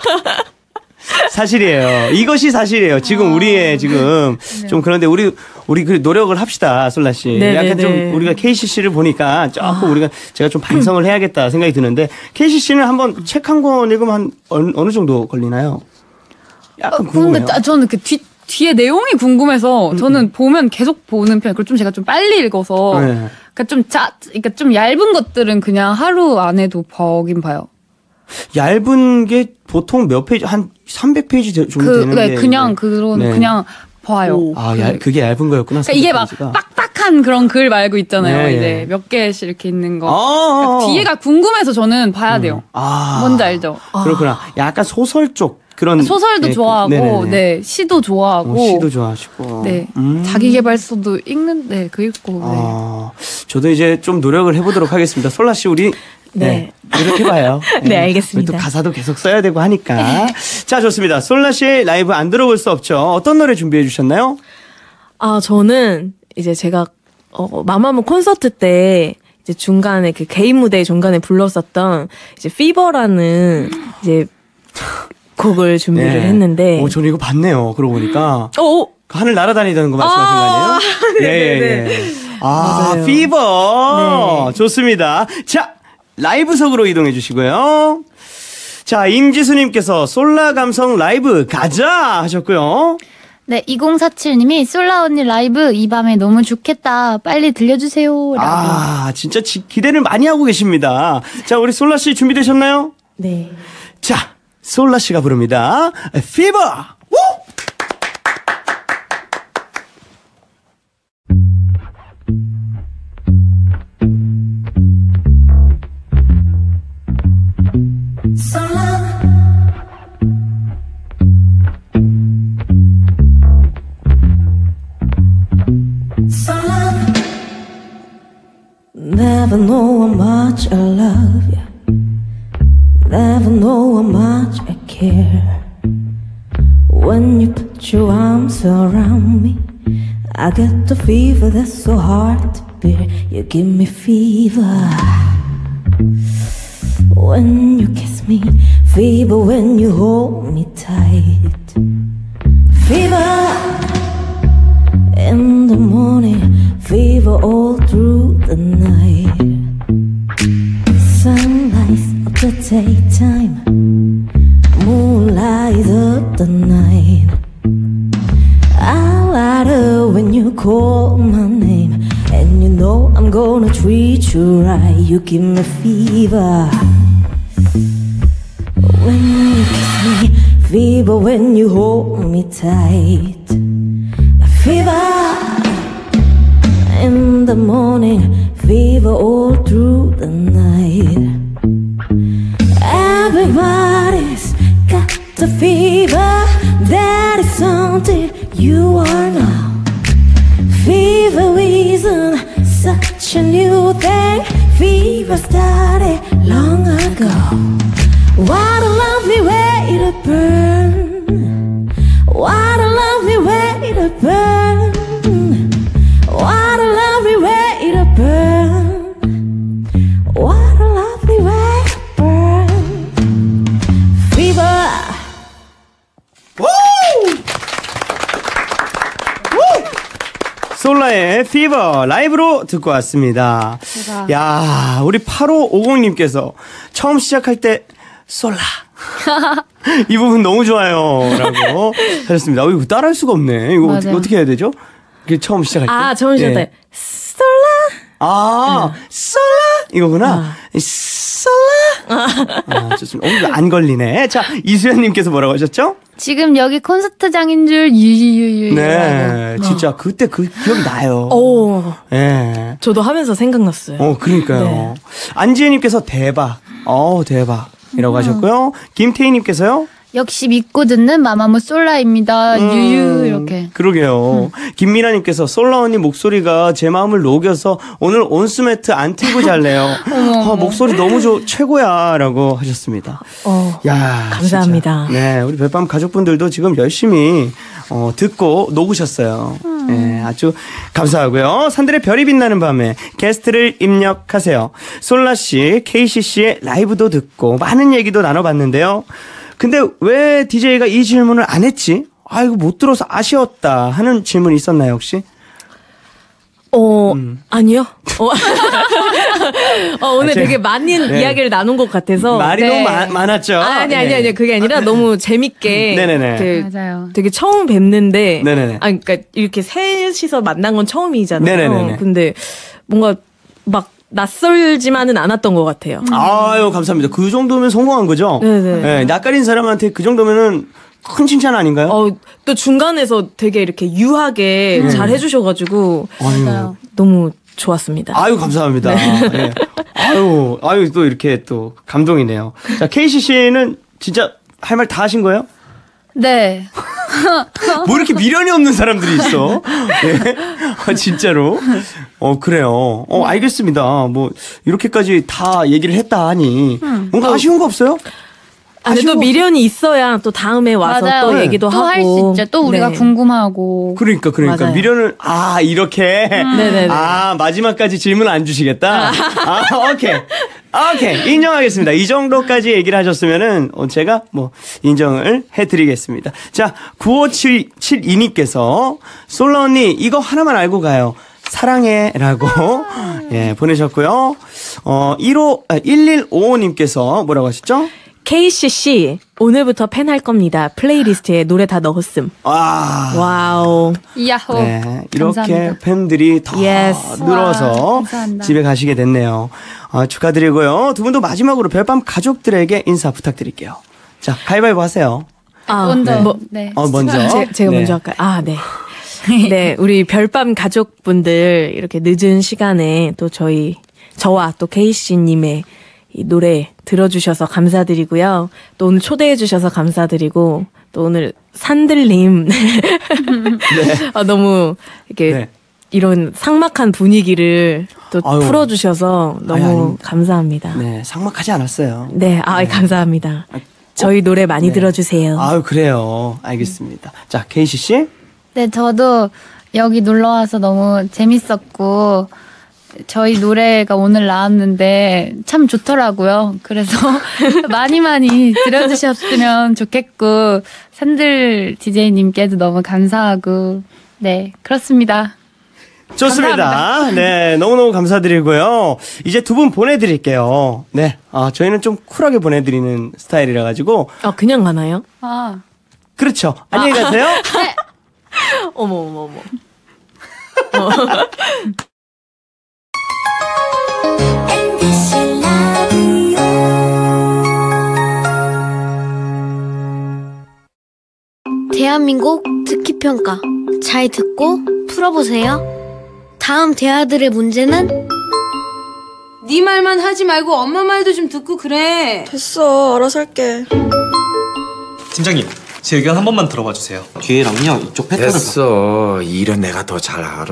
S1: 사실이에요. 이것이 사실이에요. 지금 우리의 지금 좀 그런데 우리 우리 그 노력을 합시다, 솔라 씨.
S2: 네네네.
S1: 약간 좀 우리가 케이씨씨를 보니까 조금 우리가 제가 좀 반성을 해야겠다 생각이 드는데 케이씨씨는 한번 책 한 권 읽으면 한 어느, 어느 정도 걸리나요? 약간 궁금해요.
S3: 근데 저는 그 뒤, 뒤에 내용이 궁금해서 저는 보면 계속 보는 편. 그리고 좀 제가 좀 빨리 읽어서.
S1: 네.
S3: 그러니까 좀 짜, 그러니까 좀 얇은 것들은 그냥 하루 안에도 보긴 봐요.
S1: 얇은 게 보통 몇 페이지 한 삼백 페이지 정도
S3: 그,
S1: 되는데.
S3: 네, 그냥 그런
S1: 네.
S3: 그냥 봐요.
S1: 아, 야, 그게 얇은 거였구나.
S3: 그러니까 이게 막
S1: 페이지가.
S3: 빡빡한 그런 글 말고 있잖아요.
S1: 네,
S3: 이제
S1: 네.
S3: 몇 개씩 이렇게 있는 거.
S1: 아,
S3: 그러니까 뒤에가 궁금해서 저는 봐야 돼요.
S1: 아.
S3: 뭔지 알죠?
S1: 그렇구나. 약간 소설 쪽 그런
S3: 소설도
S1: 예,
S3: 좋아하고,
S1: 네네네.
S3: 네 시도 좋아하고,
S1: 어, 시도 좋아하시고.
S3: 네
S1: 음.
S3: 자기계발서도 읽는데 그 읽고. 네.
S1: 아, 저도 이제 좀 노력을 해보도록 하겠습니다. 솔라 씨, 우리
S2: 네.
S1: 네, 노력해봐요.
S2: 네, 알겠습니다.
S1: 우리 또 가사도 계속 써야 되고 하니까. 자, 좋습니다. 솔라 씨의 라이브 안 들어볼 수 없죠. 어떤 노래 준비해 주셨나요?
S2: 아, 저는 이제 제가 어, 마마무 콘서트 때 이제 중간에 그 개인 무대 중간에 불렀었던 이제 피버라는 이제 곡을 준비를
S1: 네.
S2: 했는데.
S1: 오, 저는 이거 봤네요. 그러고 보니까.
S2: 어,
S1: 그 하늘 날아다니다는 거 말씀하신 거 아니에요?
S2: 아,
S1: 예, 예, 예. 아,
S2: 맞아요.
S1: 피버.
S2: 네.
S1: 좋습니다. 자, 라이브석으로 이동해 주시고요. 자, 임지수님께서 솔라 감성 라이브 가자 하셨고요.
S17: 네, 이공사칠님이 솔라 언니 라이브 이 밤에 너무 좋겠다. 빨리 들려주세요. 라고.
S1: 아, 진짜 지, 기대를 많이 하고 계십니다. 자, 우리 솔라 씨 준비되셨나요?
S2: 네.
S1: 자, 솔라 씨가 부릅니다. 피버! 우!
S16: Never know how much I love you. Never know how much I care. When you put your arms around me, I get the fever that's so hard to bear. You give me fever when you kiss me, fever when you hold me tight, fever in the morning, fever all through the night. Sunlight of the daytime, moonlight of the night. I light when you call my name, and you know I'm gonna treat you right. You give me fever when you kiss me, fever when you hold me tight. Fever in the morning, fever all through the night. Everybody's got the fever, that is something you are now. Fever isn't such a new thing, fever started long ago. What a lovely way to burn, what a lovely way to burn, what a lovely way to burn, what a lovely way to burn. Fever.
S1: 솔라의 피버 라이브로 듣고 왔습니다.
S3: 대박.
S1: 야, 우리 팔오오공님께서 처음 시작할 때 솔라 이 부분 너무 좋아요 라고 하셨습니다. 어, 이거 따라할 수가 없네. 이거 어떻게, 어떻게 해야 되죠? 이게 처음 시작할 때.
S2: 아, 처음 시작할 때 솔라.
S1: 아,
S2: 응.
S1: 솔라 이거구나. 아. 솔라. 아, 좋습니다. 어, 안 걸리네. 자, 이수연님께서 뭐라고 하셨죠?
S17: 지금 여기 콘서트장인 줄 유유유유.
S1: 네, 진짜 그때 그 기억이 나요.
S2: 오,
S1: 네.
S2: 저도 하면서 생각났어요.
S1: 어, 그러니까요. 네. 안지혜님께서 대박. 어, 대박. 이라고 음. 하셨고요. 김태희님께서요.
S17: 역시 믿고 듣는 마마무 솔라입니다. 음, 유유 이렇게.
S1: 그러게요. 음. 김미라님께서 솔라 언니 목소리가 제 마음을 녹여서 오늘 온수매트 안 틀고 잘래요. 아, 목소리 너무 좋 최고야라고 하셨습니다.
S2: 어,
S1: 야,
S2: 감사합니다.
S1: 진짜. 네, 우리 별밤 가족분들도 지금 열심히 어, 듣고 녹으셨어요. 음. 네, 아주 감사하고요. 산들의 별이 빛나는 밤에 게스트를 입력하세요. 솔라 씨, 케이씨 씨의 라이브도 듣고 많은 얘기도 나눠봤는데요. 근데 왜 디제이가 이 질문을 안 했지? 아이고 못 들어서 아쉬웠다 하는 질문이 있었나요 혹시?
S2: 어 음. 아니요. 어, 어 오늘
S1: 아, 제,
S2: 되게 많은
S1: 네.
S2: 이야기를 나눈 것 같아서
S1: 말이
S2: 네.
S1: 너무 마, 많았죠.
S2: 아니 아니 아니 그게 아니라 너무 재밌게.
S1: 네네네.
S2: 되게,
S17: 맞아요.
S2: 되게 처음 뵙는데.
S1: 네네네.
S2: 아 그러니까 이렇게 셋이서 만난 건 처음이잖아요.
S1: 네네네.
S2: 근데 뭔가 막 낯설지만은 않았던 것 같아요.
S1: 아유 감사합니다. 그 정도면 성공한 거죠.
S2: 네네.
S1: 네, 낯가린 사람한테 그 정도면은 큰 칭찬 아닌가요?
S2: 어, 또 중간에서 되게 이렇게 유하게 음. 잘 해주셔가지고
S1: 아유.
S2: 너무 좋았습니다.
S1: 아유 감사합니다. 네. 네. 아유 아유 또 이렇게 또 감동이네요. 자 케이씨 씨는 진짜 할 말 다 하신 거예요?
S17: 네.
S1: 뭐 이렇게 미련이 없는 사람들이 있어? 네. 아, 진짜로? 어, 그래요. 어, 알겠습니다. 뭐, 이렇게까지 다 얘기를 했다 하니. 음, 뭔가 또, 아쉬운 거 없어요?
S2: 아, 또 미련이 있어야 또 다음에 와서
S17: 맞아요.
S2: 또
S17: 네.
S2: 얘기도
S17: 또
S2: 하고.
S17: 할 수 있죠. 또 우리가
S2: 네.
S17: 궁금하고.
S1: 그러니까, 그러니까.
S2: 맞아요.
S1: 미련을, 아, 이렇게.
S2: 음. 네네네.
S1: 아, 마지막까지 질문 안 주시겠다? 아, 오케이. 오케이. 인정하겠습니다. 이 정도까지 얘기를 하셨으면은, 제가 뭐, 인정을 해드리겠습니다. 자, 구오칠이님께서, 솔라 언니, 이거 하나만 알고 가요. 사랑해 라고 예, 보내셨고요. 어, 일오, 아, 일일오오님께서 뭐라고 하셨죠?
S2: 케이씨 씨, 오늘부터 팬 할 겁니다. 플레이리스트에 노래 다 넣었음.
S1: 와.
S2: 와우.
S17: 야호.
S1: 네, 이렇게
S17: 감사합니다.
S1: 팬들이 더 yes. 늘어서 와, 집에 가시게 됐네요. 아, 축하드리고요. 두 분도 마지막으로 별밤 가족들에게 인사 부탁드릴게요. 자, 가위바위보 하세요.
S2: 아,
S17: 먼저.
S2: 네. 뭐,
S17: 네.
S1: 어, 먼저.
S2: 제, 제가
S1: 네.
S2: 먼저 할까요? 아, 네. 네, 우리 별밤 가족분들 이렇게 늦은 시간에 또 저희 저와 또 케이씨님의 이 노래 들어주셔서 감사드리고요. 또 오늘 초대해주셔서 감사드리고 또 오늘 산들님 네. 아, 너무 이렇게 네. 이런 삭막한 분위기를 또 아유. 풀어주셔서 너무 아유, 감사합니다.
S1: 네, 삭막하지 않았어요.
S2: 네, 아, 네. 감사합니다. 저희 노래 많이 네. 들어주세요.
S1: 아유, 그래요. 알겠습니다. 자, 케이씨 씨.
S17: 네, 저도 여기 놀러 와서 너무 재밌었고
S3: 저희 노래가 오늘 나왔는데 참 좋더라고요. 그래서 많이 많이 들어주셨으면 좋겠고 산들 디제이님께도 너무 감사하고 네 그렇습니다.
S1: 좋습니다.
S3: 감사합니다.
S1: 네, 너무너무 감사드리고요. 이제 두 분 보내드릴게요. 네, 아, 저희는 좀 쿨하게 보내드리는 스타일이라 가지고.
S2: 아, 그냥 가나요?
S3: 아,
S1: 그렇죠. 안녕히 가세요.
S3: 네.
S2: 어머 어머 어머.
S4: 엠비씨 라디오
S18: 대한민국 듣기 평가 잘 듣고 풀어보세요. 다음 대화들의 문제는
S19: 네 말만 하지 말고 엄마 말도 좀 듣고 그래.
S20: 됐어, 알아서 할게.
S21: 팀장님, 제 의견 한 번만 들어봐 주세요.
S22: 뒤에랑요 이쪽 패턴을
S23: 됐어. 이 일은 내가 더 잘 알아.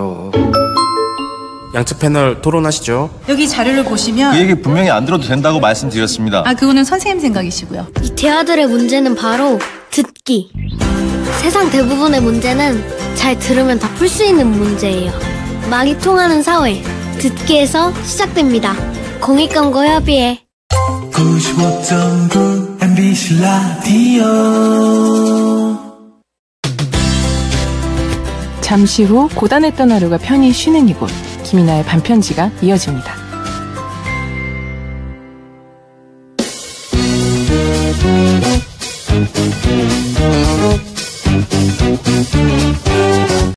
S23: 양측 패널 토론하시죠.
S24: 여기 자료를 보시면
S25: 그 얘기 분명히 안 들어도 된다고 말씀드렸습니다.
S24: 아, 그거는 선생님 생각이시고요.
S18: 이 대화들의 문제는 바로 듣기. 세상 대부분의 문제는 잘 들으면 다 풀 수 있는 문제예요. 말이 통하는 사회, 듣기에서 시작됩니다. 공익광고 협의회
S15: 구십오 점 구 엠비씨 라디오.
S26: 잠시 후 고단했던 하루가 편히 쉬는 이곳 김이나의 반편지가 이어집니다.